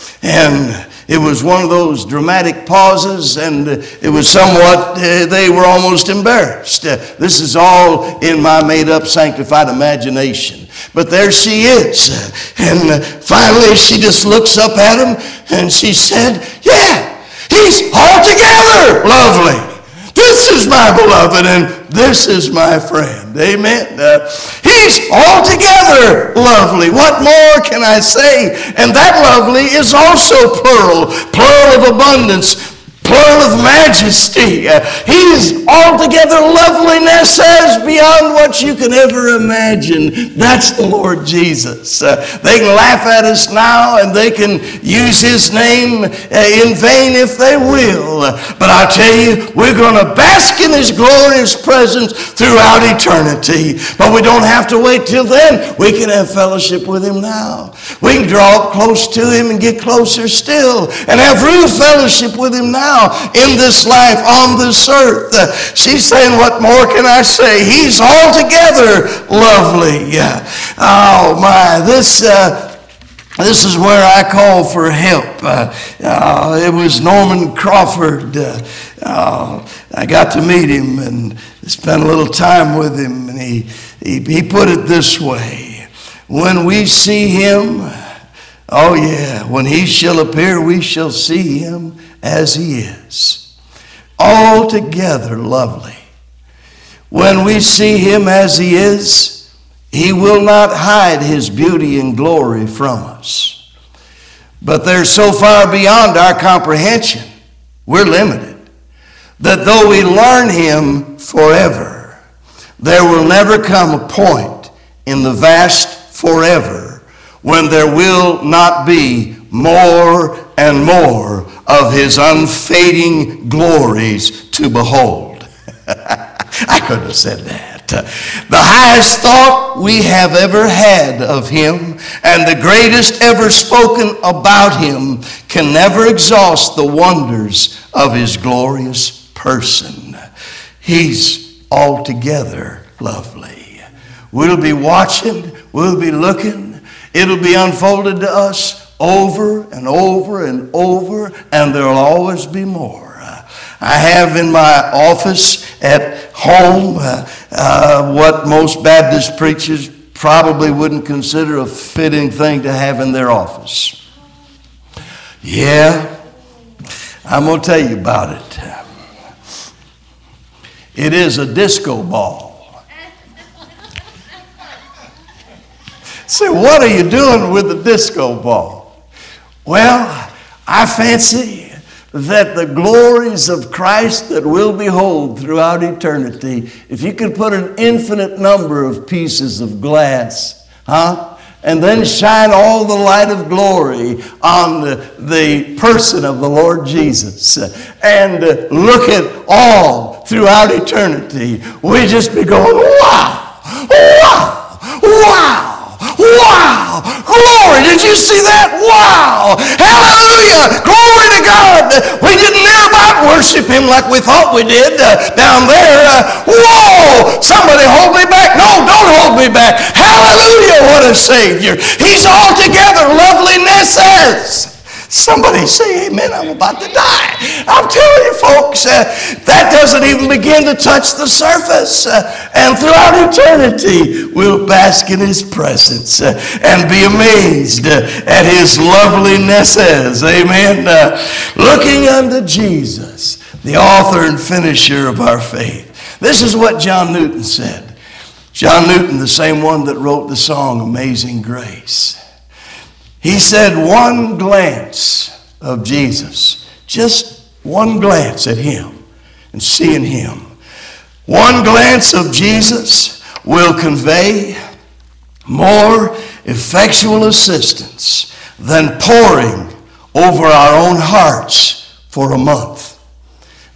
and it was one of those dramatic pauses, and it was somewhat, uh, they were almost embarrassed. Uh, this is all in my made-up, sanctified imagination. But there she is. And uh, finally she just looks up at him, and she said, yeah, he's altogether lovely. This is my beloved, and this is my friend. Amen. Uh, he's altogether lovely. What more can I say? And that lovely is also plural. Plural of abundance. Plural of majesty. Uh, he is altogether loveliness as beyond what you can ever imagine. That's the Lord Jesus. Uh, they can laugh at us now, and they can use his name uh, in vain if they will. Uh, but I tell you, we're going to bask in his glorious presence throughout eternity. But we don't have to wait till then. We can have fellowship with him now. We can draw up close to him and get closer still and have real fellowship with him now. In this life, on this earth. Uh, she's saying, what more can I say? He's altogether lovely. Uh, oh my, this uh, this is where I call for help. Uh, uh, it was Norman Crawford. Uh, uh, I got to meet him and spent a little time with him, and he, he, he put it this way: when we see him, oh yeah, when he shall appear, we shall see him as he is, altogether lovely. When we see him as he is, he will not hide his beauty and glory from us. But they're so far beyond our comprehension, we're limited, that though we learn him forever, there will never come a point in the vast forever when there will not be more and more of his unfading glories to behold. I couldn't have said that. The highest thought we have ever had of him and the greatest ever spoken about him can never exhaust the wonders of his glorious person. He's altogether lovely. We'll be watching, we'll be looking, it'll be unfolded to us over and over and over, and there'll always be more. I have in my office at home uh, uh, what most Baptist preachers probably wouldn't consider a fitting thing to have in their office. Yeah, I'm going to tell you about it. It is a disco ball. So what are you doing with the disco ball? Well, I fancy that the glories of Christ that we'll behold throughout eternity, if you could put an infinite number of pieces of glass, huh? And then shine all the light of glory on the, the person of the Lord Jesus, and look at all throughout eternity, we just be going, wow, wow, wow. Wow! Glory! Did you see that? Wow! Hallelujah! Glory to God! We didn't near about worship him like we thought we did uh, down there. Uh, whoa! Somebody hold me back. No, don't hold me back. Hallelujah! What a Savior! He's altogether loveliness. Somebody say amen. I'm about to die. I'm telling you folks, uh, that doesn't even begin to touch the surface. Uh, and throughout eternity, we'll bask in his presence uh, and be amazed uh, at his lovelinesses. Amen. Uh, looking unto Jesus, the author and finisher of our faith. This is what John Newton said. John Newton, the same one that wrote the song Amazing Grace. He said one glance of Jesus, just one glance at him and seeing him, one glance of Jesus will convey more effectual assistance than pouring over our own hearts for a month.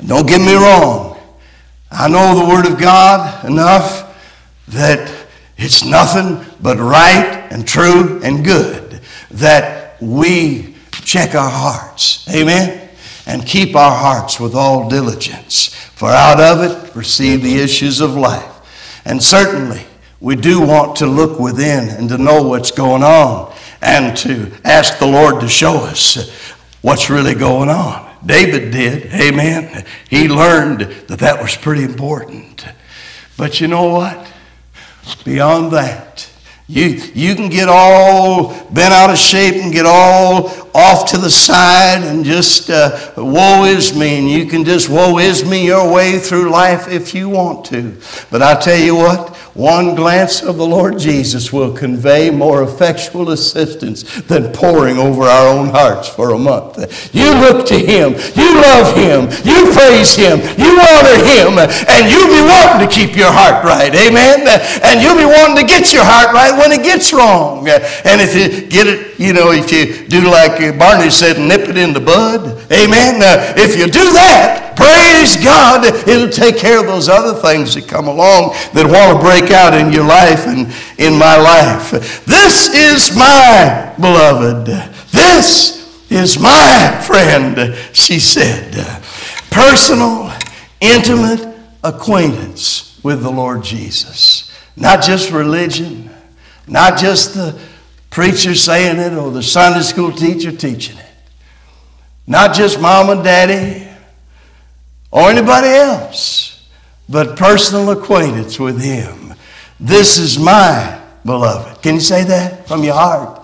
Don't get me wrong. I know the Word of God enough that it's nothing but right and true and good that we check our hearts. Amen? And keep our hearts with all diligence. For out of it receive the issues of life. And certainly we do want to look within and to know what's going on and to ask the Lord to show us what's really going on. David did, amen. He learned that that was pretty important. But you know what? Beyond that, you, you can get all bent out of shape and get all off to the side and just uh, woe is me. And you can just woe is me your way through life if you want to. But I tell you what, one glance of the Lord Jesus will convey more effectual assistance than poring over our own hearts for a month. You look to Him, you love Him, you praise Him, you honor Him, and you'll be wanting to keep your heart right, amen? And you'll be wanting to get your heart right when it gets wrong. And if you get it, you know, if you do like Barney said, nip it in the bud, amen? Uh, if you do that, praise God, it'll take care of those other things that come along that want to break out in your life and in my life. This is my beloved. This is my friend, she said. Personal, intimate acquaintance with the Lord Jesus. Not just religion, not just the preacher saying it or the Sunday school teacher teaching it. Not just mom and daddy or anybody else, but personal acquaintance with Him. This is my beloved. Can you say that from your heart?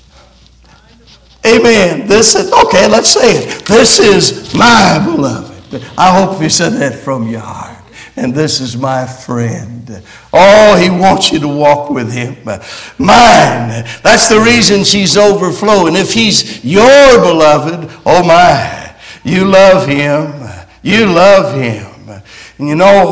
Amen. This is, okay, let's say it. This is my beloved. I hope you said that from your heart. And this is my friend. Oh, He wants you to walk with Him. Mine. That's the reason she's overflowing. If He's your beloved, oh my, you love Him. You love Him. And you know,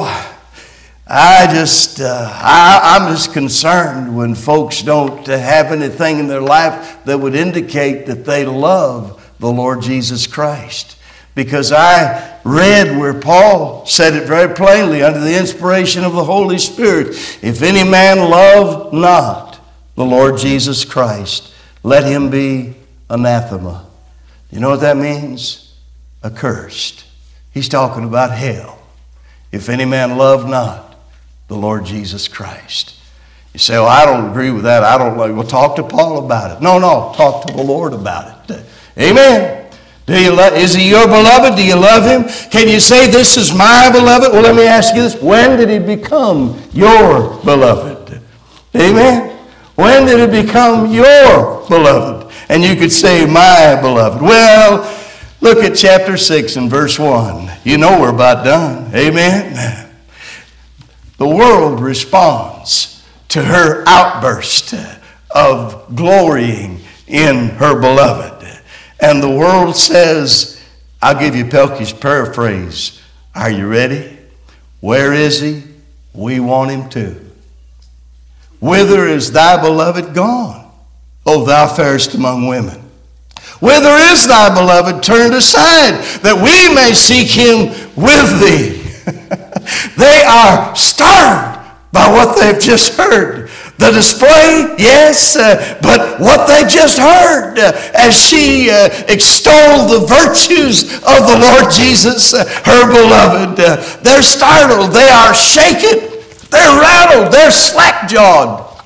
I just, uh, I, I'm just concerned when folks don't have anything in their life that would indicate that they love the Lord Jesus Christ. Because I read where Paul said it very plainly under the inspiration of the Holy Spirit. If any man love not the Lord Jesus Christ, let him be anathema. You know what that means? Accursed. He's talking about hell. If any man love not the Lord Jesus Christ. You say, well, I don't agree with that. I don't like. Well, talk to Paul about it. No, no, talk to the Lord about it. Amen. Do you love, is He your beloved? Do you love Him? Can you say, this is my beloved? Well, let me ask you this. When did He become your beloved? Amen? When did He become your beloved? And you could say, my beloved. Well, look at chapter six and verse one. You know we're about done. Amen? The world responds to her outburst of glorying in her beloved. And the world says, I'll give you Pelkey's paraphrase. Are you ready? Where is He? We want Him too. Whither is thy beloved gone, O thou fairest among women? Whither is thy beloved turned aside, that we may seek Him with thee? They are startled by what they've just heard. The display, yes, uh, but what they just heard uh, as she uh, extolled the virtues of the Lord Jesus, uh, her beloved, uh, they're startled, they are shaken, they're rattled, they're slack-jawed.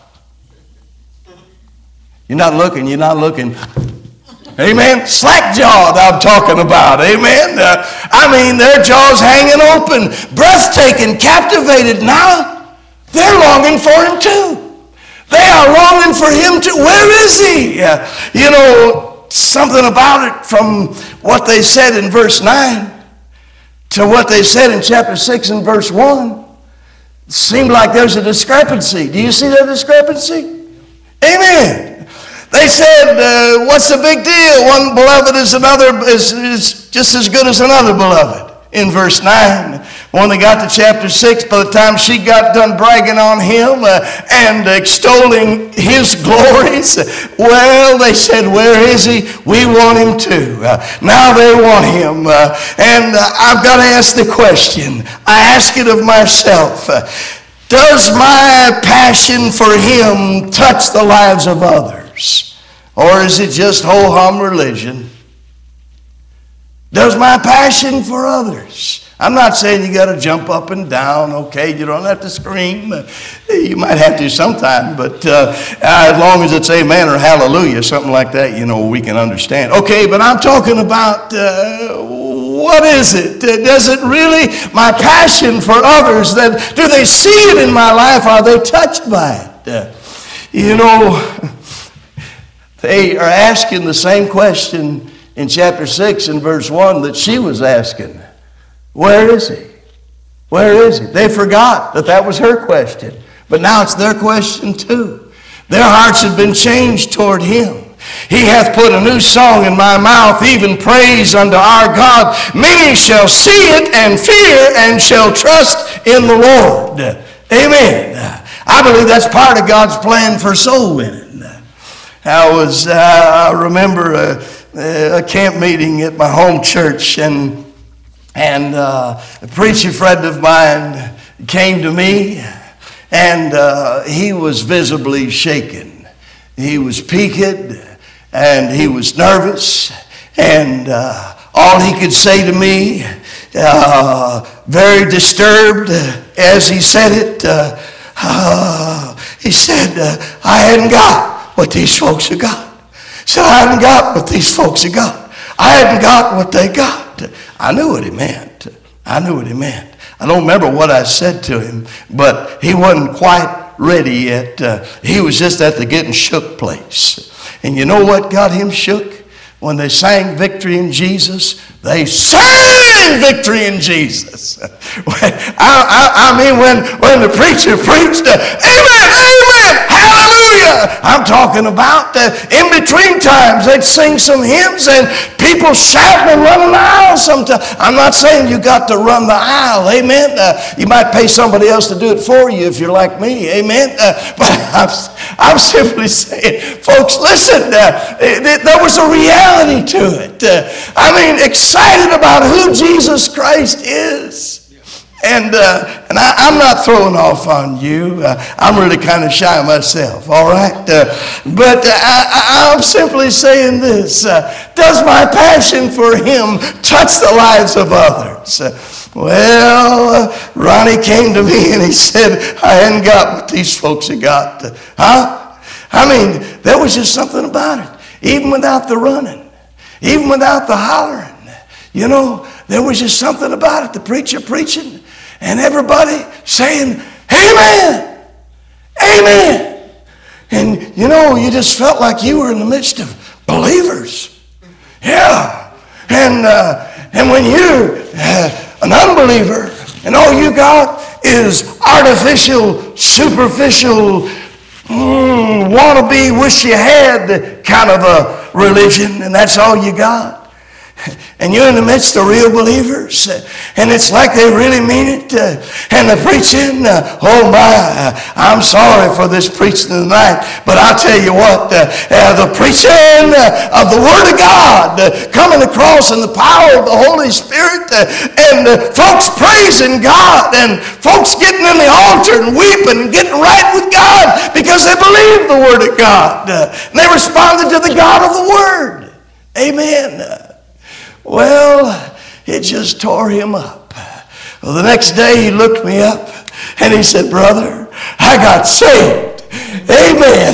You're not looking, you're not looking. Amen. Slack-jawed I'm talking about. Amen. Uh, I mean, their jaws hanging open, breathtaking, captivated. Now, they're longing for Him too. They are longing for Him too. Where is He? Uh, you know, something about it from what they said in verse nine to what they said in chapter six and verse one. It seemed like there's a discrepancy. Do you see that discrepancy? Amen. They said, uh, what's the big deal? One beloved is another is, is just as good as another beloved. in verse nine. When they got to chapter six, by the time she got done bragging on him uh, and extolling his glories, well, they said, where is he? We want him too. Uh, now they want him. Uh, and uh, I've got to ask the question. I ask it of myself. Uh, does my passion for him touch the lives of others? Or is it just ho-hum religion? Does my passion for others? I'm not saying you got to jump up and down, okay? You don't have to scream. You might have to sometime, but uh, as long as it's amen or hallelujah, something like that, you know, we can understand. Okay, but I'm talking about uh, what is it? Does it really, my passion for others, that do they see it in my life? Are they touched by it? Uh, you know, they are asking the same question in chapter six and verse one that she was asking. Where is he? Where is he? They forgot that that was her question. But now it's their question too. Their hearts have been changed toward him. He hath put a new song in my mouth, even praise unto our God. Many shall see it and fear and shall trust in the Lord. Amen. I believe that's part of God's plan for soul winning. I was, uh, I remember a, a camp meeting at my home church, and and uh, a preacher friend of mine came to me, and uh, he was visibly shaken. He was peaked, and he was nervous, and uh, all he could say to me, uh, very disturbed as he said it, uh, uh, he said, uh, I hadn't got what these folks have got. So I hadn't got what these folks have got. I hadn't got what they got. I knew what he meant. I knew what he meant. I don't remember what I said to him, but he wasn't quite ready yet. Uh, he was just at the getting shook place. And you know what got him shook? When they sang Victory in Jesus, they sang Victory in Jesus. I, I, I mean, when, when the preacher preached, uh, amen, amen, hallelujah. I'm talking about uh, in between times, they'd sing some hymns and people shouting and running the aisle sometimes. I'm not saying you got to run the aisle, amen. Uh, you might pay somebody else to do it for you if you're like me, amen. Uh, but I'm, I'm simply saying, folks, listen, uh, there was a reality to it. Uh, I mean, excited about who Jesus Christ is. And uh, and I, I'm not throwing off on you. Uh, I'm really kind of shy myself, all right? Uh, but uh, I, I'm simply saying this. Uh, does my passion for him touch the lives of others? Uh, well, uh, Ronnie came to me and he said, I hadn't got what these folks have got. Uh, huh? I mean, there was just something about it. Even without the running. Even without the hollering. You know, there was just something about it. The preacher preaching. And everybody saying, amen, amen. And, you know, you just felt like you were in the midst of believers. Yeah. And uh, and when you're uh, an unbeliever and all you got is artificial, superficial, mm, wannabe, wish you had kind of a religion, and that's all you got. And you're in the midst of real believers, and it's like they really mean it. Uh, and the preaching, uh, oh my, uh, I'm sorry for this preaching tonight, but I'll tell you what, uh, uh, the preaching uh, of the Word of God uh, coming across in the power of the Holy Spirit, uh, and uh, folks praising God, and folks getting in the altar and weeping and getting right with God because they believe the Word of God. Uh, and they responded to the God of the Word. Amen. Uh, Well, it just tore him up. Well, the next day he looked me up and he said, brother, I got saved. Amen.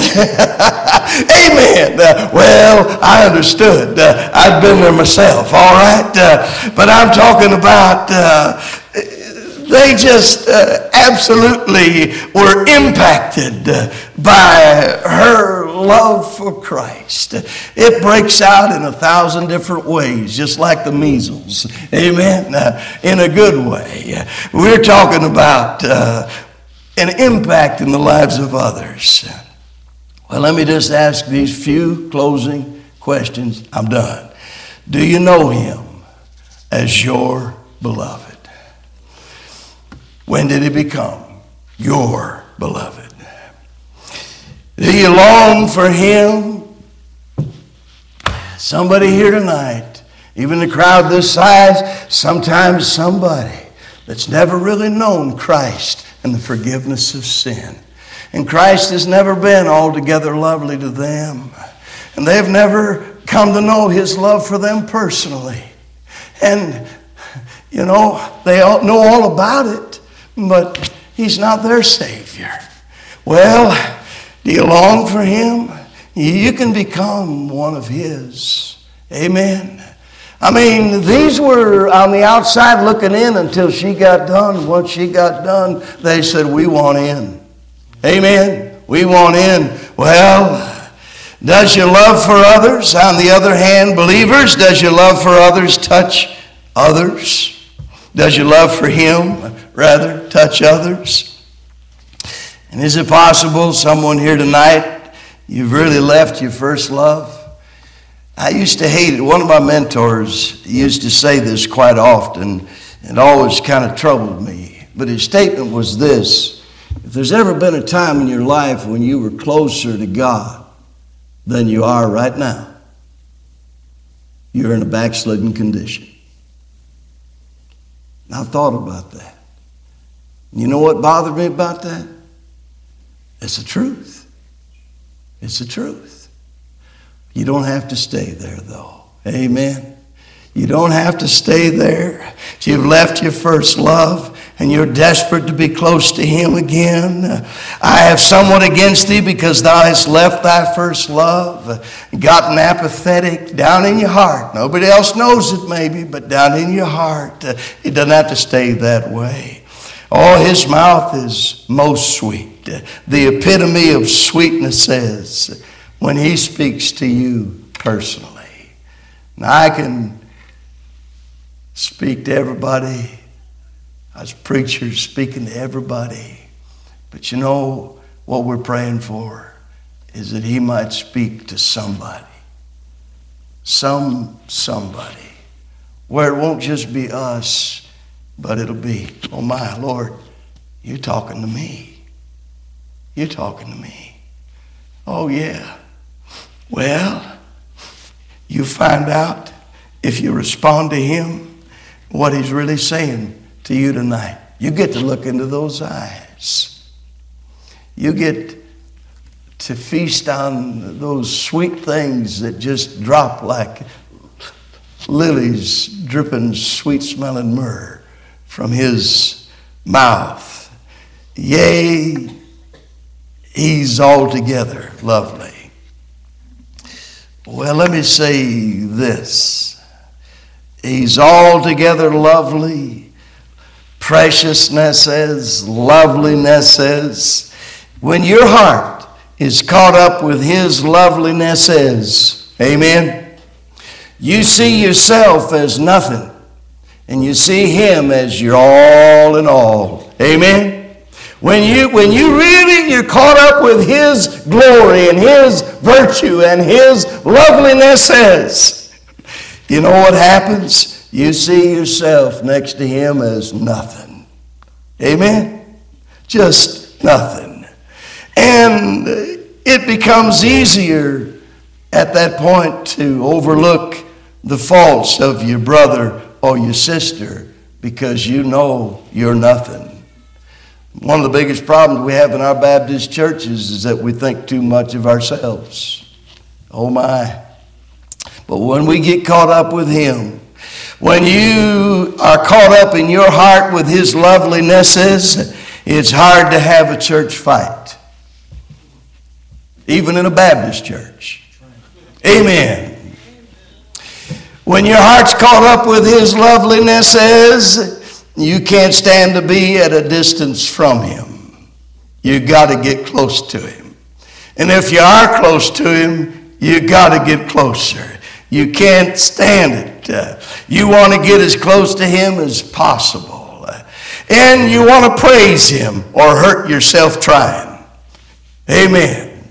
Amen. Uh, well, I understood. Uh, I'd been there myself, all right? Uh, but I'm talking about... Uh, They just uh, absolutely were impacted uh, by her love for Christ. It breaks out in a thousand different ways, just like the measles. Amen? Uh, in a good way. We're talking about uh, an impact in the lives of others. Well, let me just ask these few closing questions. I'm done. Do you know him as your beloved? When did he become your beloved? Do you long for him? Somebody here tonight, even the crowd this size, sometimes somebody that's never really known Christ and the forgiveness of sin. And Christ has never been altogether lovely to them. And they've never come to know his love for them personally. And, you know, they all know all about it, but he's not their Savior. Well, do you long for him? You can become one of his. Amen. I mean, these were on the outside looking in until she got done. Once she got done, they said, we want in. Amen. We want in. Well, does your love for others, on the other hand, believers, does your love for others touch others? Does your love for him, rather, touch others? And is it possible someone here tonight, you've really left your first love? I used to hate it. One of my mentors used to say this quite often. It always kind of troubled me. But his statement was this: if there's ever been a time in your life when you were closer to God than you are right now, you're in a backslidden condition. And I thought about that. You know what bothered me about that? It's the truth. It's the truth. You don't have to stay there, though. Amen. You don't have to stay there. If you've left your first love and you're desperate to be close to him again, I have somewhat against thee because thou hast left thy first love, gotten apathetic down in your heart. Nobody else knows it maybe, but down in your heart, it doesn't have to stay that way. Oh, his mouth is most sweet. The epitome of sweetness says, when he speaks to you personally. Now, I can speak to everybody. As preachers speaking to everybody. But you know what we're praying for is that he might speak to somebody. Some somebody. Where it won't just be us, but it'll be, oh my Lord, you're talking to me. You're talking to me. Oh yeah. Well, you find out if you respond to him what he's really saying to you tonight. You get to look into those eyes. You get to feast on those sweet things that just drop like lilies dripping sweet smelling myrrh from his mouth. Yea, he's altogether lovely. Well, let me say this. He's altogether lovely. Preciousnesses, lovelinesses. When your heart is caught up with his lovelinesses, amen, you see yourself as nothing, and you see him as your all in all. Amen. When you when you really you're caught up with his glory and his virtue and his lovelinesses, you know what happens? You see yourself next to him as nothing. Amen? Just nothing. And it becomes easier at that point to overlook the faults of your brother or your sister because you know you're nothing. One of the biggest problems we have in our Baptist churches is that we think too much of ourselves. Oh my. But when we get caught up with him, when you are caught up in your heart with his lovelinesses, it's hard to have a church fight. Even in a Baptist church. Amen. When your heart's caught up with his lovelinesses, you can't stand to be at a distance from him. You got to get close to him. And if you are close to him, you got to get closer. You can't stand it. Uh, you want to get as close to him as possible. Uh, and you want to praise him or hurt yourself trying. Amen.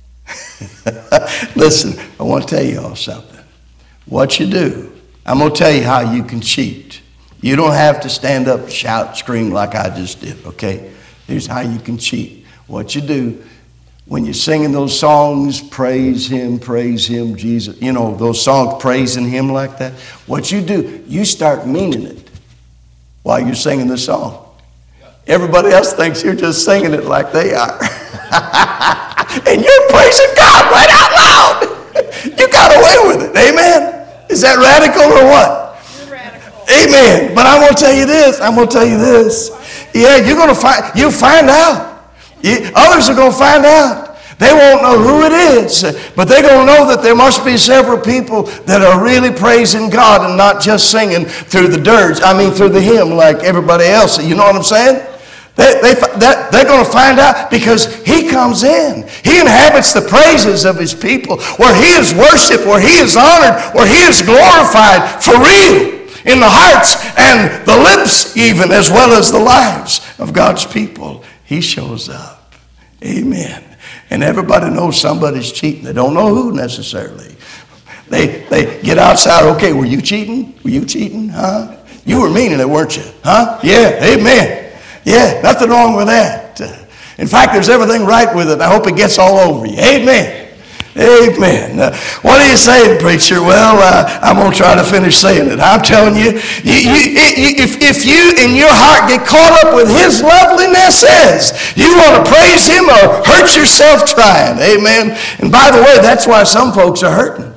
Listen, I want to tell you all something. What you do, I'm going to tell you how you can cheat. You don't have to stand up, shout, scream like I just did, okay? Here's how you can cheat. What you do, when you're singing those songs, praise him, praise him, Jesus, you know, those songs praising him like that, what you do, you start meaning it while you're singing the song. Everybody else thinks you're just singing it like they are. And you're praising God right out loud. You got away with it. Amen? Is that radical or what? You're radical. Amen. But I'm going to tell you this. I'm going to tell you this. Yeah, you're going to find, you'll find out. You, others are going to find out. They won't know who it is, but they're going to know that there must be several people that are really praising God and not just singing through the dirge. I mean, through the hymn like everybody else. You know what I'm saying? They, they, that, they're going to find out because he comes in. He inhabits the praises of his people, where he is worshiped, where he is honored, where he is glorified for real in the hearts and the lips even, as well as the lives of God's people. He shows up. Amen. And everybody knows somebody's cheating. They don't know who necessarily. They, they get outside. Okay, were you cheating? Were you cheating? Huh? You were meaning it, weren't you? Huh? Yeah, amen. Yeah, nothing wrong with that. Uh, in fact, there's everything right with it. I hope it gets all over you. Amen. Amen. Uh, what are you saying, preacher? Well, uh, I'm going to try to finish saying it. I'm telling you, you, you, you if, if you in your heart get caught up with his loveliness, you want to praise him or hurt yourself trying. Amen. And by the way, that's why some folks are hurting.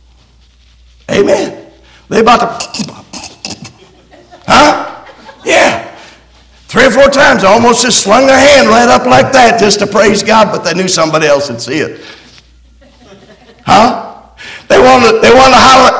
Amen. They about to... Huh? Yeah. Three or four times, I almost just slung their hand right up like that just to praise God, but they knew somebody else would see it. Huh? They wanted, they wanted to holler,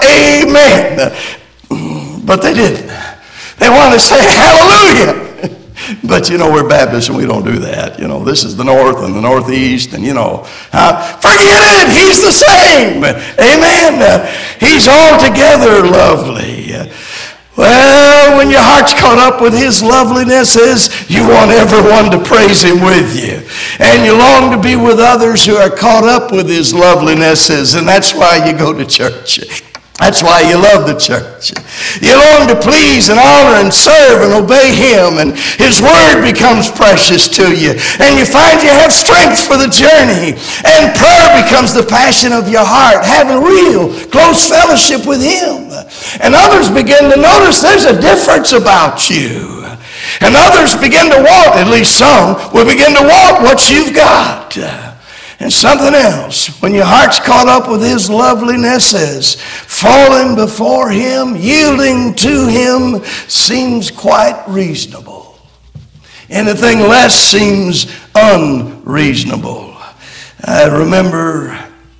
amen, but they didn't. They wanted to say hallelujah. But, you know, we're Baptists and we don't do that. You know, this is the North and the Northeast, and, you know, uh, forget it. He's the same. Amen. Uh, he's altogether lovely. Uh, Well, when your heart's caught up with his lovelinesses, you want everyone to praise him with you. And you long to be with others who are caught up with his lovelinesses, and that's why you go to church. That's why you love the church. You long to please and honor and serve and obey him, and his word becomes precious to you. And you find you have strength for the journey, and prayer becomes the passion of your heart, having real close fellowship with him. And others begin to notice there's a difference about you. And others begin to want, at least some, will begin to want what you've got. And something else, when your heart's caught up with his loveliness, falling before him, yielding to him, seems quite reasonable. Anything less seems unreasonable. I remember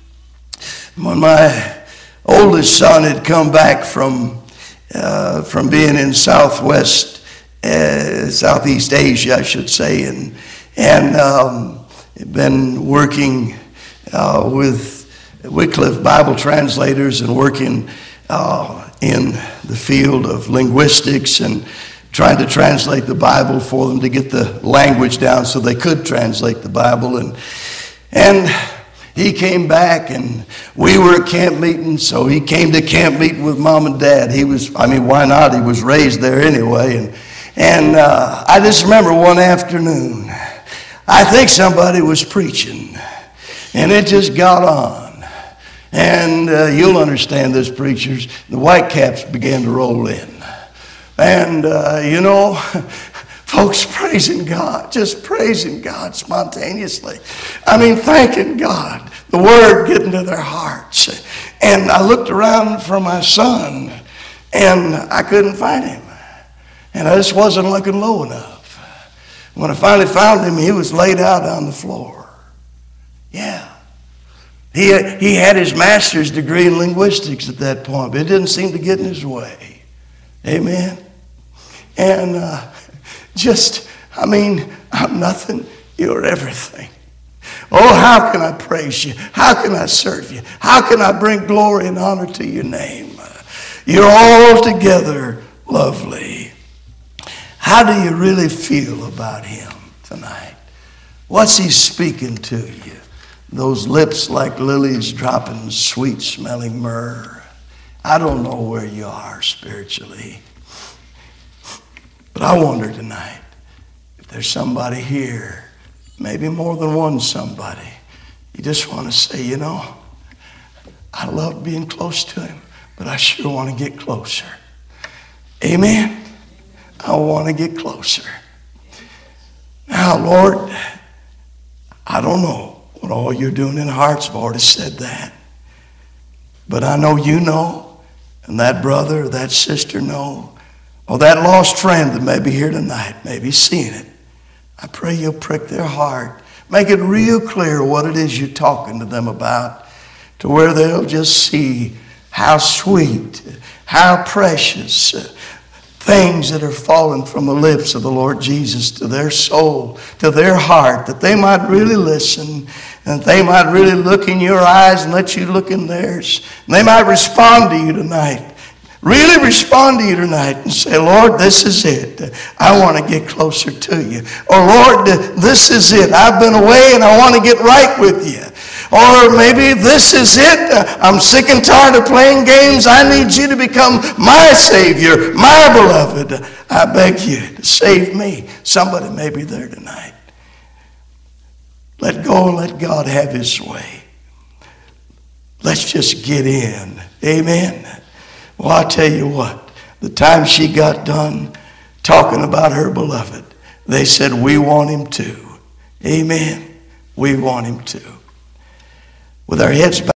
when my oldest son had come back from uh, from being in Southwest, uh, Southeast Asia, I should say, and and. Um, been working uh, with Wycliffe Bible translators and working uh, in the field of linguistics and trying to translate the Bible for them to get the language down so they could translate the Bible. And and he came back, and we were at camp meeting, so he came to camp meeting with mom and dad. He was, I mean, why not? He was raised there anyway. And, and uh, I just remember one afternoon, I think somebody was preaching, and it just got on. And uh, you'll understand this, preachers. The white caps began to roll in. And, uh, you know, folks praising God, just praising God spontaneously. I mean, thanking God, the word getting to their hearts. And I looked around for my son, and I couldn't find him. And I just wasn't looking low enough. When I finally found him, he was laid out on the floor. Yeah. He, he had his master's degree in linguistics at that point, but it didn't seem to get in his way. Amen. And uh, just, I mean, I'm nothing, you're everything. Oh, how can I praise you? How can I serve you? How can I bring glory and honor to your name? You're altogether lovely. How do you really feel about him tonight? What's he speaking to you? Those lips like lilies dropping sweet-smelling myrrh. I don't know where you are spiritually. But I wonder tonight if there's somebody here, maybe more than one somebody, you just want to say, you know, I love being close to him, but I sure want to get closer. Amen. I want to get closer. Now, Lord, I don't know what all you're doing in hearts. I've already said that. But I know you know, and that brother or that sister know, or that lost friend that may be here tonight, may be seeing it. I pray you'll prick their heart. Make it real clear what it is you're talking to them about, to where they'll just see how sweet, how precious uh, things that are falling from the lips of the Lord Jesus to their soul, to their heart, that they might really listen, and that they might really look in your eyes and let you look in theirs. And they might respond to you tonight. Really respond to you tonight and say, Lord, this is it. I want to get closer to you. Or Lord, this is it. I've been away and I want to get right with you. Or maybe this is it. I'm sick and tired of playing games. I need you to become my Savior, my beloved. I beg you to save me. Somebody may be there tonight. Let go and let God have his way. Let's just get in. Amen. Well, I'll tell you what. The time she got done talking about her beloved, they said, we want him too. Amen. We want him too. With our heads back.